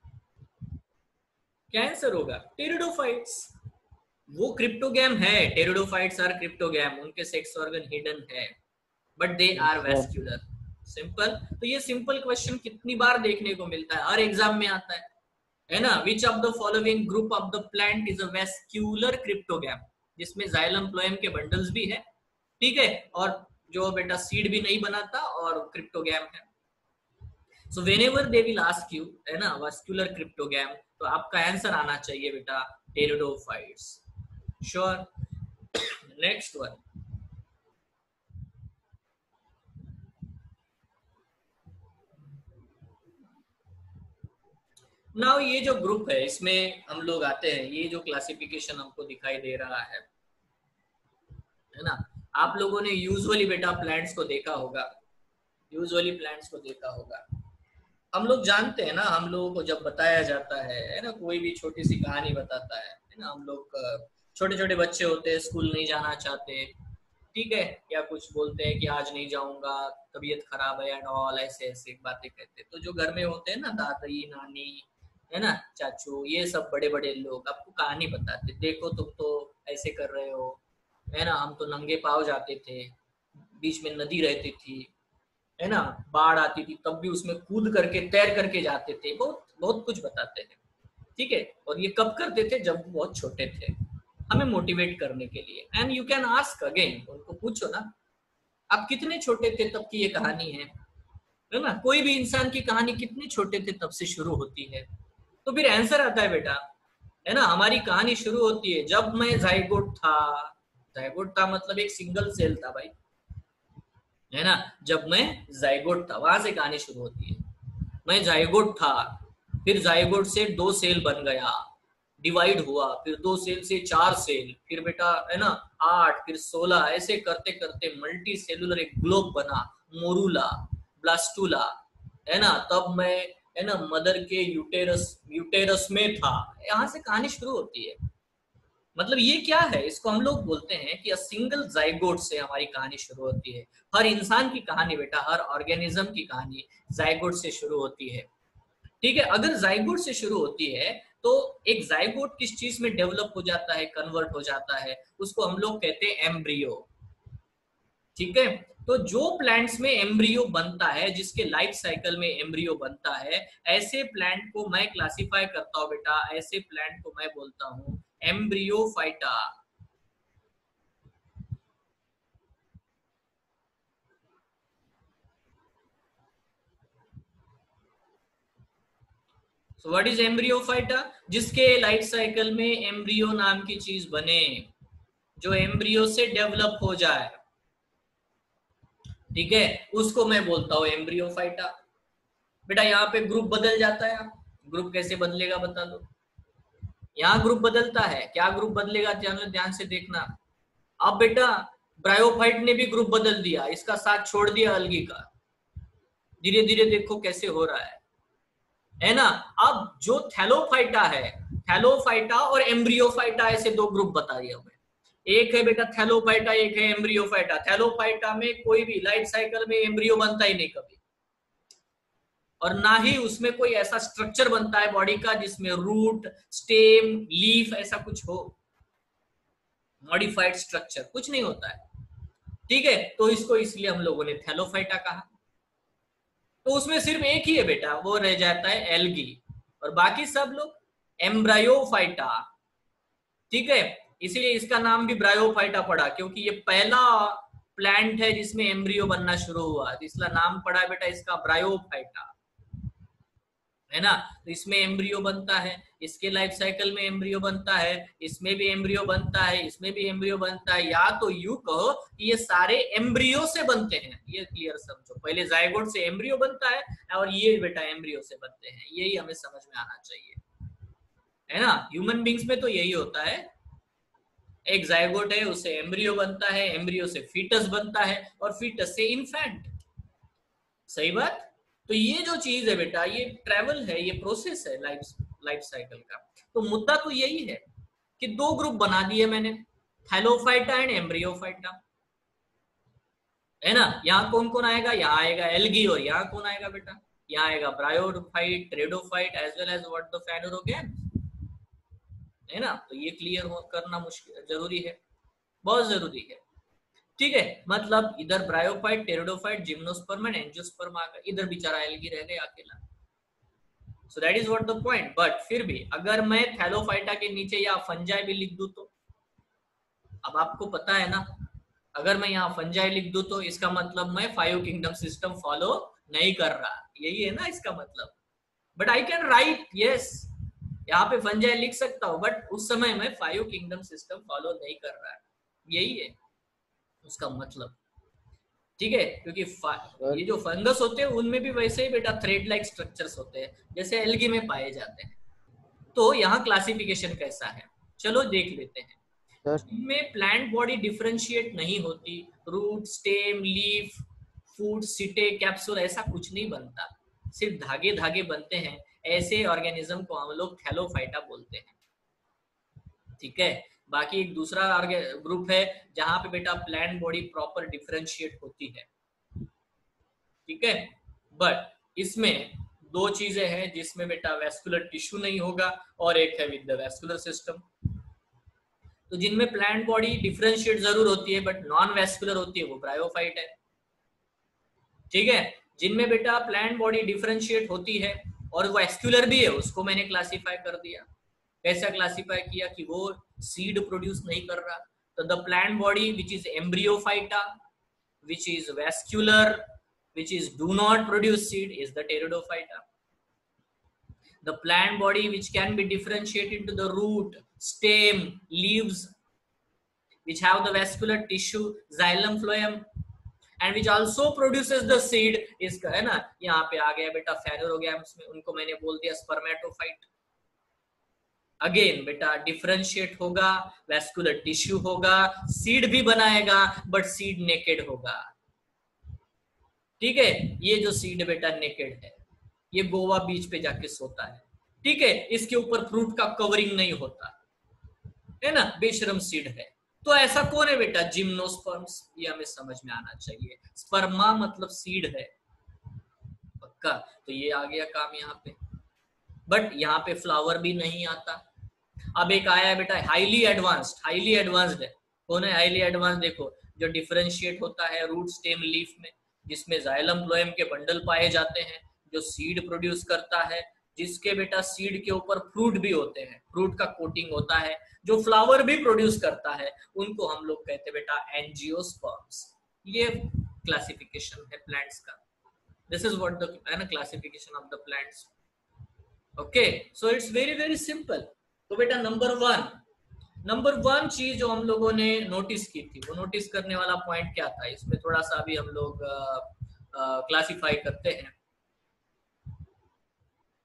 A: क्या आंसर होगा? टेरिडोफाइट्स। वो क्रिप्टोगैम है, टेरिडोफाइट्स आर क्रिप्टोगैम, उनके सेक्स ऑर्गन हिडन है, but they are vascular. Simple. तो ये सिंपल क्वेश्चन कितनी बार देखने को मिलता है, हर एग्जाम में आता है, है ना। Which of the following group of the plant is a vascular cryptogam? जिसमें जाइलम फ्लोएम के बंडल्स भी है, ठीक है, और जो बेटा सीड भी नहीं बनाता और क्रिप्टोगैम है। So whenever they will ask you, है ना, वेस्क्यूलर क्रिप्टोगैम, तो आपका आंसर आना चाहिए बेटा pteridophytes. Sure. Next one, now ये जो ग्रुप है इसमें हम लोग आते हैं, ये जो क्लासिफिकेशन हमको दिखाई दे रहा है है ना, आप लोगों ने यूजुअली बेटा प्लांट्स को देखा होगा, यूजुअली प्लांट्स को देखा होगा। हम लोग जानते हैं ना, हम लोगों को जब बताया जाता है है ना, कोई भी छोटी सी कहानी बताता है है ना, हम लोग छोटे छोटे बच्चे होते हैं, स्कूल नहीं जाना चाहते, ठीक है, या कुछ बोलते हैं कि आज नहीं जाऊंगा, तबीयत खराब है एंड ऑल, ऐसे ऐसे बातें कहते हैं। तो जो घर में होते हैं ना, दादी नानी, है ना, चाचू, ये सब बड़े बड़े लोग आपको कहानी बताते, देखो तुम तो ऐसे कर रहे हो, है ना, हम तो नंगे पाँव जाते थे, बीच में नदी रहती थी, है ना, बाढ़ आती थी तब भी उसमें कूद करके तैर करके जाते थे, बहुत बहुत कुछ बताते हैं, ठीक है। और ये कब करते थे? जब बहुत छोटे थे, हमें मोटिवेट करने के लिए। And you can ask again, उनको पूछो ना, आप कितने छोटे थे तब की ये कहानी है, है ना। कोई भी इंसान की कहानी कितने छोटे थे तब से शुरू होती है, तो फिर आंसर आता है बेटा, है ना। हमारी कहानी शुरू होती है जब मैं जाइगोट था, जाइगोट था मतलब एक सिंगल सेल था भाई, है ना, जब मैं जाइगोट था, वहां से कहानी शुरू होती है। मैं जाइगोट था, फिर जाइगोट से दो सेल बन गया, डिवाइड हुआ, फिर दो सेल से चार सेल, फिर बेटा है ना आठ, फिर सोलह, ऐसे करते करते मल्टी सेलुलर एक ग्लोब बना, मोरूला, ब्लास्टूला, है ना, तब मैं है ना मदर के यूटेरस यूटेरस में था। यहाँ से कहानी शुरू होती है। मतलब ये क्या है, इसको हम लोग बोलते हैं कि सिंगल जाइगोट से हमारी कहानी शुरू होती है। हर इंसान की कहानी बेटा, हर ऑर्गेनिज्म की कहानी जाइगोट से शुरू होती है, ठीक है। अगर जाइगोट से शुरू होती है तो एक जाइगोट किस चीज में डेवलप हो जाता है, कन्वर्ट हो जाता है, उसको हम लोग कहते हैं एम्ब्रियो, ठीक है। तो जो प्लांट्स में एम्ब्रियो बनता है, जिसके लाइफ साइकिल में एम्ब्रियो बनता है, ऐसे प्लांट को मैं क्लासिफाई करता हूं बेटा, ऐसे प्लांट को मैं बोलता हूं Embryophyta. So what is Embryophyta? जिसके लाइफ साइकिल में एम्ब्रियो नाम की चीज बने, जो एम्ब्रियो से डेवलप हो जाए, ठीक है, उसको मैं बोलता हूं एम्ब्रियोफाइटा। बेटा यहाँ पे ग्रुप बदल जाता है, ग्रुप कैसे बदलेगा बता दो। यहाँ ग्रुप बदलता है, क्या ग्रुप बदलेगा ध्यान ध्यान से देखना। अब बेटा ब्रायोफाइट ने भी ग्रुप बदल दिया, इसका साथ छोड़ दिया अलगी का, धीरे धीरे देखो कैसे हो रहा है, है ना। अब जो थैलोफाइटा है, थैलोफाइटा और एम्ब्रियोफाइटा ऐसे दो ग्रुप बता दिए हमें। एक है बेटा थैलोफाइटा, एक है एम्ब्रियोफाइटा। थैलोफाइटा में कोई भी लाइफ साइकिल में एम्ब्रियो बनता ही नहीं कभी, और ना ही उसमें कोई ऐसा स्ट्रक्चर बनता है बॉडी का जिसमें रूट, स्टेम, लीफ ऐसा कुछ हो, मॉडिफाइड स्ट्रक्चर कुछ नहीं होता है, ठीक है। तो इसको इसलिए हम लोगों ने थैलोफाइटा कहा। तो उसमें सिर्फ एक ही है बेटा, वो रह जाता है एल्गी, और बाकी सब लोग एम्ब्रायोफाइटा, ठीक है। इसीलिए इसका नाम भी ब्रायोफाइटा पड़ा, क्योंकि ये पहला प्लांट है जिसमें एम्ब्रियो बनना शुरू हुआ, तो इसका नाम पड़ा बेटा इसका ब्रायोफाइटा, है ना। तो इसमें एम्ब्रियो बनता है, इसके लाइफ साइकिल में एम्ब्रियो बनता है, इसमें भी एम्ब्रियो बनता है, इसमें भी एम्ब्रियो बनता है। या तो यू कहो कि ये सारे एम्ब्रियो से बनते हैं, ये क्लियर समझो। पहले जायगोट से एम्ब्रियो बनता है और ये बेटा एम्ब्रियो से बनते हैं, यही हमें समझ में आना चाहिए, है ना। ह्यूमन बींग्स में तो यही होता है, एक जायगोट है उससे एम्ब्रियो बनता है, एम्ब्रियो से फीटस बनता है, और फीटस से इन्फेंट, सही बात। तो ये जो चीज है बेटा, ये ट्रेवल है, ये प्रोसेस है लाइफ लाइफ साइकिल का। तो मुद्दा तो यही है कि दो ग्रुप बना दिए मैंने, थैलोफाइटा एंड एम्ब्रियोफाइटा, है ना। यहाँ कौन कौन आएगा, यहाँ आएगा एल्गी, और यहाँ कौन आएगा बेटा, यहाँ आएगा bryophyte, pteridophyte as well as what the phanerogams, है ना। तो ये क्लियर करना मुश्किल जरूरी है, बहुत जरूरी है, ठीक है। मतलब इधर bryophyte, pteridophyte, gymnosperm and angiosperm आ गए, इधर बेचारा एल्गी रह गया अकेला। So that is what the point. But फिर भी अगर मैं थैलोफाइटा के नीचे या फंजाई भी लिख दूं तो, अब आपको पता है ना, अगर मैं यहाँ फंजाई लिख दूं तो इसका मतलब मैं फाइव किंगडम सिस्टम फॉलो नहीं कर रहा, यही है ना इसका मतलब। But I can write yes, यहाँ पे फंजाई लिख सकता हूँ, बट उस समय मैं फाइव किंगडम सिस्टम फॉलो नहीं कर रहा, यही है उसका मतलब, ठीक है। क्योंकि ये जो फंगस होते हैं उनमें भी वैसे ही बेटा थ्रेड लाइक स्ट्रक्चर्स होते हैं जैसे एल्गी में पाए जाते हैं। तो यहाँ क्लासिफिकेशन कैसा है, चलो देख लेते हैं। इनमें प्लांट बॉडी डिफरेंशिएट नहीं होती, root, stem, leaf, foot, seta, capsule ऐसा कुछ नहीं बनता, सिर्फ धागे धागे बनते हैं। ऐसे ऑर्गेनिज्म को हम लोग थैलोफाइटा बोलते हैं, ठीक है। बाकी एक दूसरा ग्रुप है जहां पे बेटा प्लांट बॉडी प्रॉपर डिफरेंशिएट होती है, ठीक है। बट इसमें दो चीजें हैं जिसमें बेटा वेस्कुलर टिश्यू नहीं होगा, और एक है विद द वेस्कुलर सिस्टम। तो जिनमें प्लांट बॉडी डिफरेंशिएट जरूर होती है बट नॉन वेस्कुलर होती है, वो ब्रायोफाइट है, ठीक है। जिनमें बेटा प्लांट बॉडी डिफरेंशिएट होती है और वेस्कुलर भी है, उसको मैंने क्लासिफाई कर दिया। कैसा क्लासिफाई किया कि वो सीड प्रोड्यूस नहीं कर रहा। तो the plant body which is Embryophyta, which is vascular, which is do not produce seed is the Pteridophyta. The plant body which can be differentiated into the root, stem, leaves, which have the vascular tissue, xylem, phloem, and which also produces the seed is, है ना। यहाँ पे आ गया बेटा फेनोरोगैम्स में, उनको मैंने बोल दिया स्पर्मेटोफाइट। अगेन बेटा डिफरेंशिएट होगा, वेस्कुलर टिश्यू होगा, सीड भी बनाएगा बट सीड नेकेड होगा, ठीक है। ये जो सीड बेटा नेकेड है, ये गोवा बीच पे जाके सोता है, ठीक है। इसके ऊपर फ्रूट का कवरिंग नहीं होता, है ना, बेशरम सीड है। तो ऐसा कौन है बेटा, जिम्नोस्पर्म्स, ये हमें समझ में आना चाहिए। स्पर्मा मतलब सीड है, पक्का। तो ये आ गया काम यहाँ पे, बट यहाँ पे फ्लावर भी नहीं आता। अब एक आया है बेटा हाईली एडवांस्ड, हाईली एडवांस्ड है, कौन है हाईली एडवांस्ड, देखो जो डिफरेंशिएट होता है रूट, स्टेम, लीफ में, जिसमें जाइलम, फ्लोएम के बंडल पाए जाते हैं, जो सीड प्रोड्यूस करता है, जिसके बेटा सीड के ऊपर फ्रूट भी होते हैं, फ्रूट का कोटिंग होता है, जो फ्लावर भी प्रोड्यूस करता है, उनको हम लोग कहते हैं बेटा एंजियोस्पर्म्स। ये क्लासिफिकेशन है प्लांट्स का। दिस इज व्हाट द है ना classification of the plants, okay. So it's very very simple. तो बेटा नंबर वन नंबर वन चीज जो हम लोगों ने नोटिस की थी, वो नोटिस करने वाला पॉइंट क्या था, इसमें थोड़ा सा अभी हम लोग क्लासिफाई करते हैं।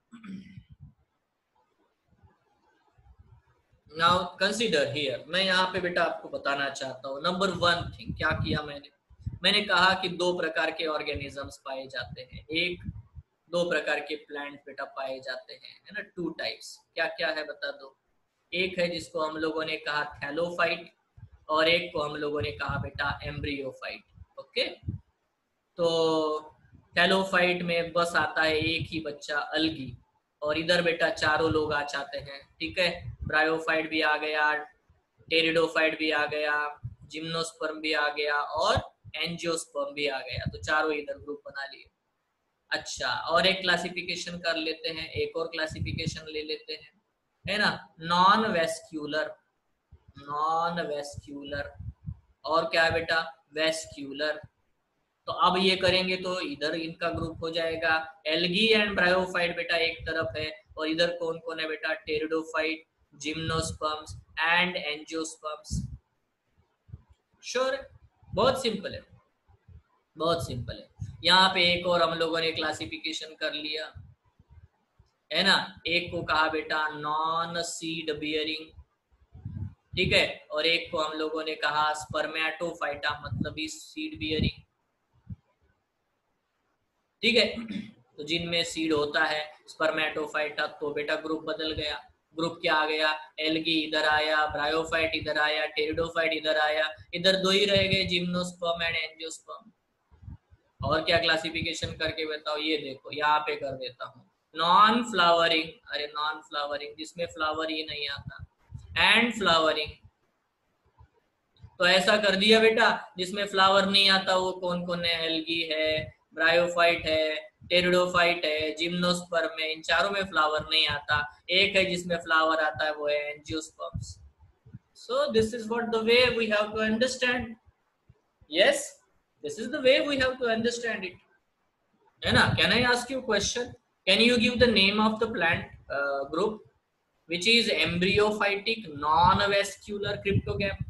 A: नाउ कंसीडर हियर, मैं यहाँ पे बेटा आपको बताना चाहता हूँ नंबर वन थिंग क्या किया मैंने। मैंने कहा कि दो प्रकार के ऑर्गेनिजम्स पाए जाते हैं, एक दो प्रकार के प्लांट बेटा पाए जाते हैं, है ना, टू टाइप्स। क्या क्या है बता दो। एक है जिसको हम लोगों ने कहा थैलोफाइट, और एक को हम लोगों ने कहा बेटा एम्ब्रियोफाइट। ओके, तो थैलोफाइट में बस आता है एक ही बच्चा अल्गी, और इधर बेटा चारों लोग आ जाते हैं, ठीक है। ब्रायोफाइट भी आ गया, टेरिडोफाइट भी आ गया, जिम्नोस्पर्म भी आ गया, और एंजियोस्पर्म भी आ गया। तो चारों इधर ग्रुप बना लिए। अच्छा, और एक क्लासिफिकेशन कर लेते हैं, एक और क्लासिफिकेशन ले लेते हैं, है ना, नॉन वेस्क्यूलर। नॉन वेस्क्यूलर और क्या है बेटा, वेस्क्यूलर। तो अब ये करेंगे तो इधर इनका ग्रुप हो जाएगा, एल्गी एंड ब्रायोफाइट बेटा एक तरफ है, और इधर कौन कौन है बेटा, pteridophyte, gymnosperms and angiosperms. Sure, बहुत सिंपल है, बहुत सिंपल है। यहाँ पे एक और हम लोगों ने क्लासिफिकेशन कर लिया, है ना। एक को कहा बेटा नॉन सीड बियरिंग, ठीक है, और एक को हम लोगों ने कहा स्पर्मेटोफाइटा, मतलब इस सीड बियरिंग, ठीक है। तो जिनमें सीड होता है स्पर्मेटोफाइटा, तो बेटा ग्रुप बदल गया। ग्रुप क्या आ गया, एल्गी इधर आया, ब्रायोफाइट इधर आया, टेरिडोफाइट इधर आया, इधर दो ही रह गए, जिम्नोस्पर्म एंड एंजियोस्पर्म। और क्या क्लासिफिकेशन करके बताओ, ये देखो यहाँ पे कर देता हूँ, नॉन फ्लावरिंग, अरे नॉन फ्लावरिंग जिसमें फ्लावर ही नहीं आता, एंड फ्लावरिंग। तो ऐसा कर दिया बेटा, जिसमें फ्लावर नहीं आता वो कौन कौन है, एल्गी है, ब्रायोफाइट है, टेरिडोफाइट है, जिम्नोस्पर्म है। इन चारों में फ्लावर नहीं आता, एक है जिसमें फ्लावर आता है, वो है angiosperms. So this is what the way we have to understand. Yes, this is the way we have to understand it, है ना। Can I ask you question, can you give the name of the plant group which is embryophytic non-vascular cryptogam,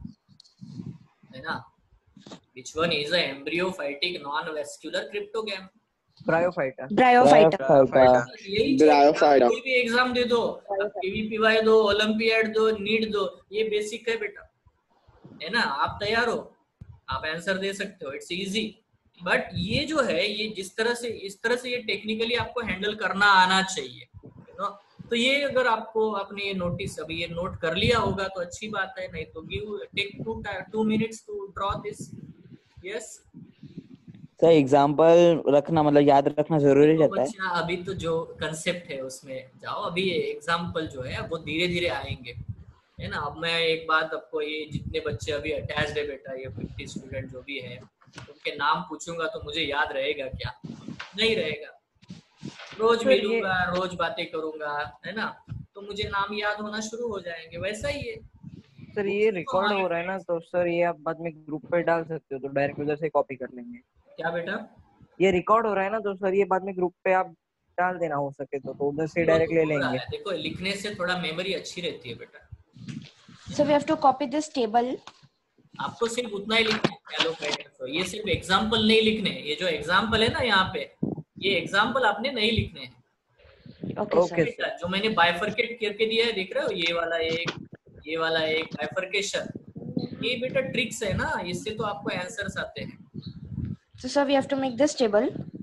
A: है ना। Which one is a embryophytic non-vascular cryptogam?
C: Bryophyta.
B: Bryophyta.
D: Bryophyta.
A: यही चाहिए, आप
D: bryophyta.
A: कोई भी exam दे दो, KVPY दो, olympiad दो, नीट दो, ये बेसिक है बेटा, है ना। आप तैयार हो, आप आंसर दे सकते हो, इट्स इजी। बट ये जो है, ये जिस तरह से, इस तरह से ये टेक्निकली आपको हैंडल करना आना चाहिए, यू नो। तो ये अगर आपको, आपने ये नोटिस अभी ये नोट कर लिया होगा तो अच्छी बात है, नहीं तो give take two two minutes to draw this. Yes
E: sir, example रखना मतलब याद रखना जरूरी
A: तो
E: रहता है।
A: बच्चा, अभी तो जो कंसेप्ट है उसमें जाओ, अभी एग्जाम्पल जो है वो धीरे धीरे आएंगे, है ना। अब मैं एक बात आपको, ये जितने बच्चे अभी अटैच्ड है बेटा, ये फिफ्टी स्टूडेंट जो भी है, उनके नाम पूछूंगा तो मुझे याद रहेगा क्या, नहीं रहेगा। रोज मिलूंगा, रोज बातें करूंगा, है ना, तो मुझे नाम याद होना शुरू हो जाएंगे। वैसा ही है
C: सर, ये रिकॉर्ड हो रहा है ना, तो सर ये आप बाद में ग्रुप पे डाल सकते हो, तो डायरेक्ट उधर से कॉपी कर लेंगे।
A: क्या बेटा,
C: ये रिकॉर्ड हो रहा है ना, तो सर ये बाद में ग्रुप पे आप डाल देना, हो सके तो, तो उधर से डायरेक्ट ले लेंगे।
A: देखो लिखने से थोड़ा मेमोरी अच्छी रहती है बेटा।
B: So we have to copy this table.
A: आपको सिर्फ उतना ही लिखना है, एलोफाइट। ये सिर्फ एग्जाम्पल नहीं लिखने, ये जो एग्जाम्पल है ना यहाँ पे, ये एग्जाम्पल आपने नहीं लिखने हैं।
B: Okay,
C: Okay,
B: sir.
A: जो मैंने बाइफरकेट करके दिया है, देख रहे हो, ये वाला एक, ये वाला एक बाइफरकेशन, ये बेटा ट्रिक्स है ना, इससे तो आपको आंसर्स आते हैं।
B: So sir, we have to make this table.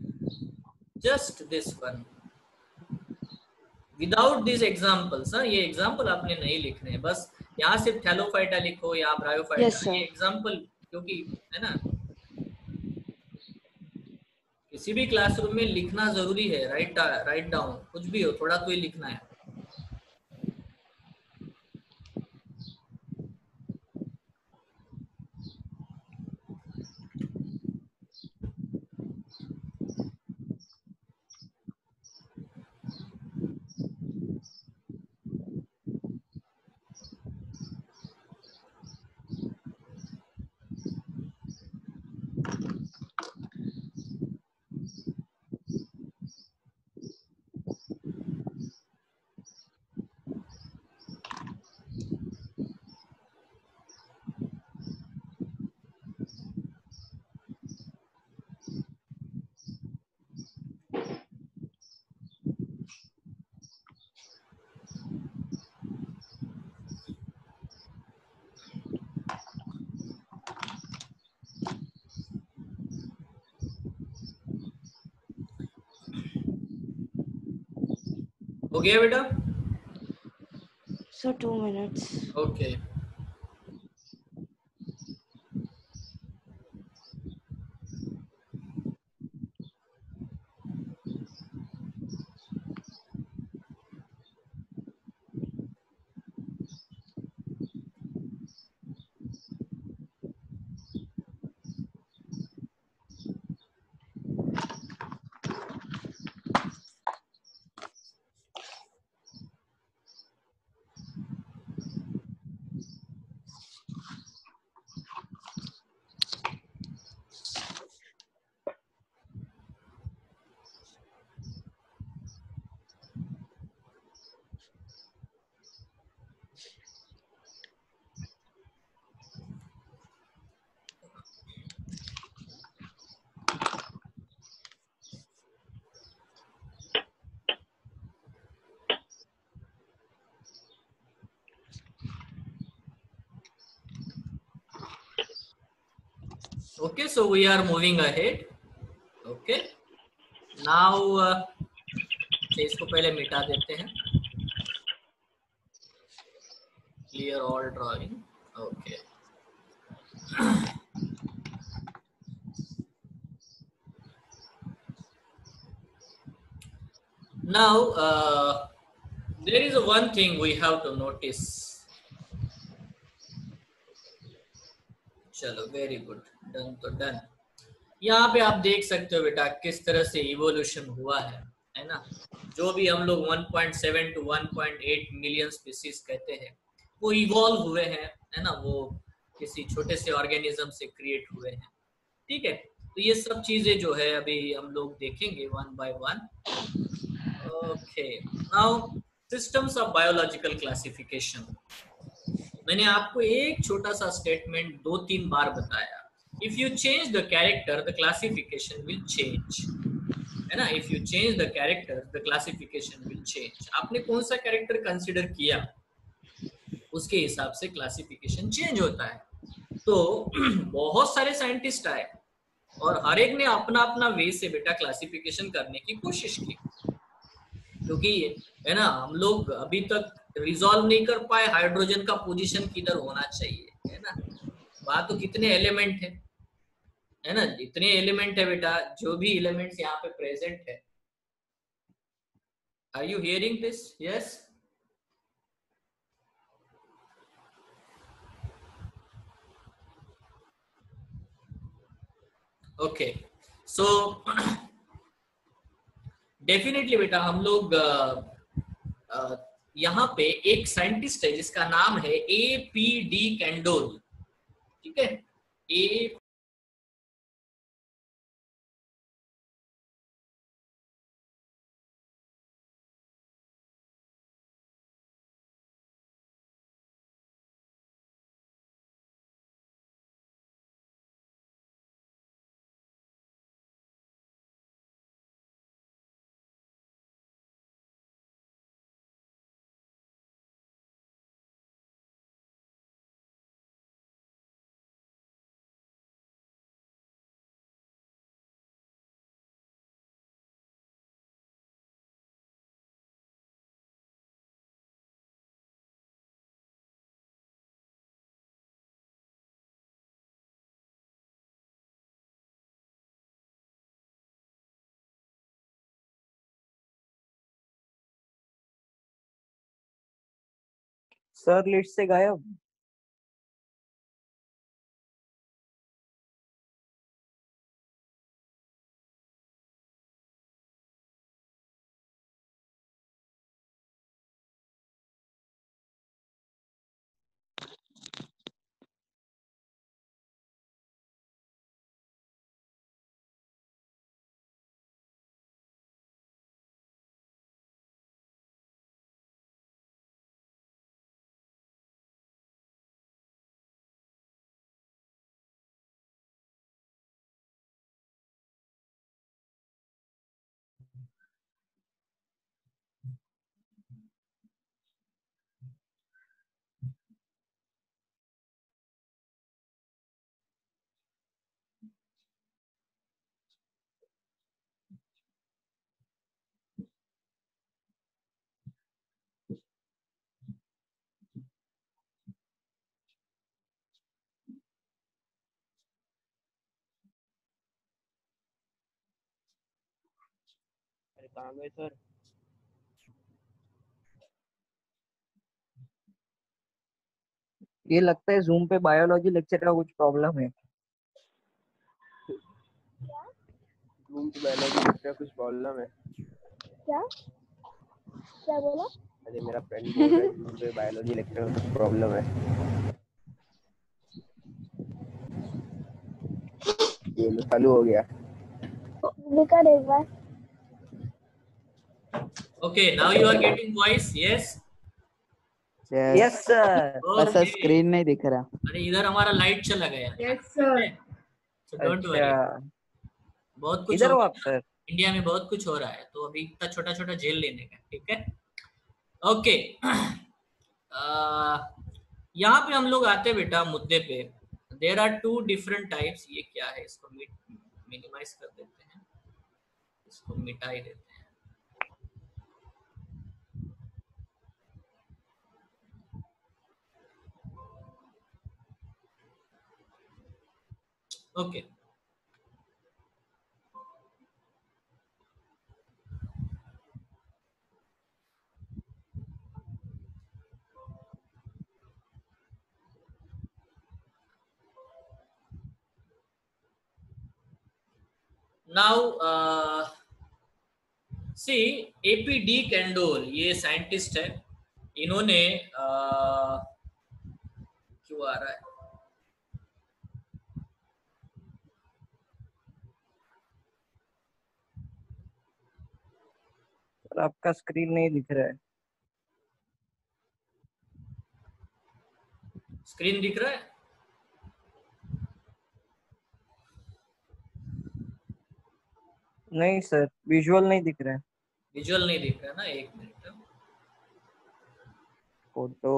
A: Just this one, without this examples. ये एग्जाम्पल आपने नहीं लिखने हैं, बस यहाँ सिर्फ थैलोफाइटा लिखो या ब्रायोफाइटा,
B: Yes, sir.
A: ये एग्जाम्पल, क्योंकि है ना, किसी भी क्लासरूम में लिखना जरूरी है। राइट राइट डाउन, कुछ भी हो, थोड़ा तो ही लिखना है। हो गया बेटा?
B: So two minutes.
A: Okay okay, so we are moving ahead. Okay, now uh, इसको पहले मिटा देते हैं. Clear all drawing. Okay. Now uh, there is one thing we have to notice. चलो वेरी गुड, डन तो डन. यहाँ पे आप देख सकते हो बेटा किस तरह से इवोल्यूशन हुआ है, है ना. जो भी हम लोग one point seven two one point eight million species कहते हैं वो इवॉल्व हुए हैं, है ना. वो किसी छोटे से ऑर्गेनिज्म से क्रिएट हुए हैं. ठीक है, तो ये सब चीजें जो है अभी हम लोग देखेंगे one by one. Okay, now systems of biological classification. मैंने आपको एक छोटा सा स्टेटमेंट दो तीन बार बताया. If you change the character the classification will change, है ना. If you change the character the classification will change. आपने कौन सा कैरेक्टर कंसिडर किया उसके हिसाब से क्लासिफिकेशन चेंज होता है. तो बहुत सारे साइंटिस्ट आए और हर एक ने अपना अपना वे से बेटा क्लासिफिकेशन करने की कोशिश की, क्योंकि है ना हम लोग अभी तक रिजॉल्व नहीं कर पाए हाइड्रोजन का पोजीशन किधर होना चाहिए, है ना. वहां तो कितने एलिमेंट है, है ना. इतने एलिमेंट है बेटा, जो भी एलिमेंट्स यहाँ पे प्रेजेंट है. Are you hearing this? Yes. Okay, so definitely बेटा हम लोग यहाँ पे एक साइंटिस्ट है जिसका नाम है ए पी डी कैंडोल. ठीक है, ए
C: सर लिस्ट से गायब.
D: कहाँ गए सर?
C: ये लगता है जूम पे बायोलॉजी लेक्चर का कुछ प्रॉब्लम है।
D: जूम पे बायोलॉजी लेक्चर कुछ प्रॉब्लम है।
B: क्या क्या बोला?
D: अरे मेरा फ्रेंड बोल रहा है जूम पे बायोलॉजी लेक्चर में कुछ प्रॉब्लम है। ये लो, चालू हो गया।
B: रिकॉर्ड एक बार।
A: Okay, now you are getting voice. Yes.
E: Yes sir, बस
A: Okay.
E: स्क्रीन नहीं दिख रहा।
A: अरे इधर हमारा लाइट चला गया।
C: Yes sir.
A: So don't worry.
C: अच्छा,
A: बहुत कुछ
C: इधर
A: हो
C: हो
A: रहा
C: आप
A: है।
C: सर।
A: इंडिया में बहुत कुछ हो रहा है, तो अभी इतना छोटा छोटा जेल लेने का, ठीक है। ओके, यहाँ पे हम लोग आते हैं बेटा मुद्दे पे। There are two different types. ये क्या है, इसको मिनिमाइज कर देते हैं, इसको मिटा ही देते हैं। Okay, now see A P de Candolle, ये साइंटिस्ट है। इन्होंने uh, क्यों आ रहा है,
C: सर आपका स्क्रीन नहीं दिख रहा है।
A: स्क्रीन दिख रहा है?
C: नहीं सर, विजुअल नहीं दिख रहा है।
A: विजुअल नहीं दिख रहा है ना, एक मिनट।
C: फोटो।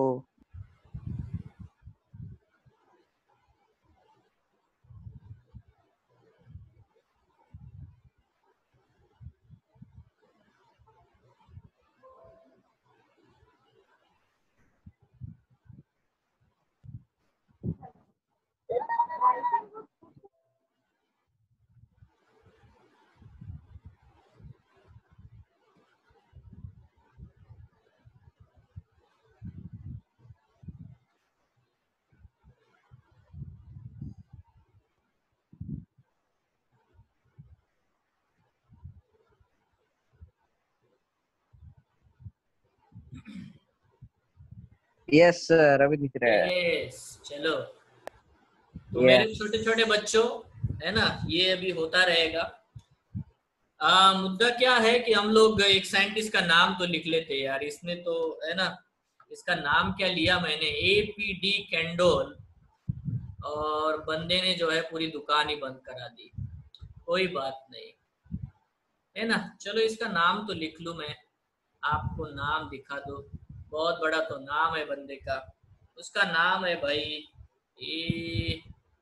C: यस सर, अभी दिख रहा है।
A: यस, चलो। तो
C: Yes.
A: मेरे छोटे छोटे बच्चों, है ना, ये अभी होता रहेगा। आ, मुद्दा क्या है कि हम लोग एक साइंटिस्ट का नाम तो लिख लेते यार, इसने तो, है ना, इसका नाम क्या लिया मैंने, ए पी डी कैंडोल, और बंदे ने जो है पूरी दुकान ही बंद करा दी। कोई बात नहीं, है ना। चलो इसका नाम तो लिख लूं मैं, आपको नाम दिखा दो। बहुत बड़ा तो नाम है बंदे का, उसका नाम है भाई ए,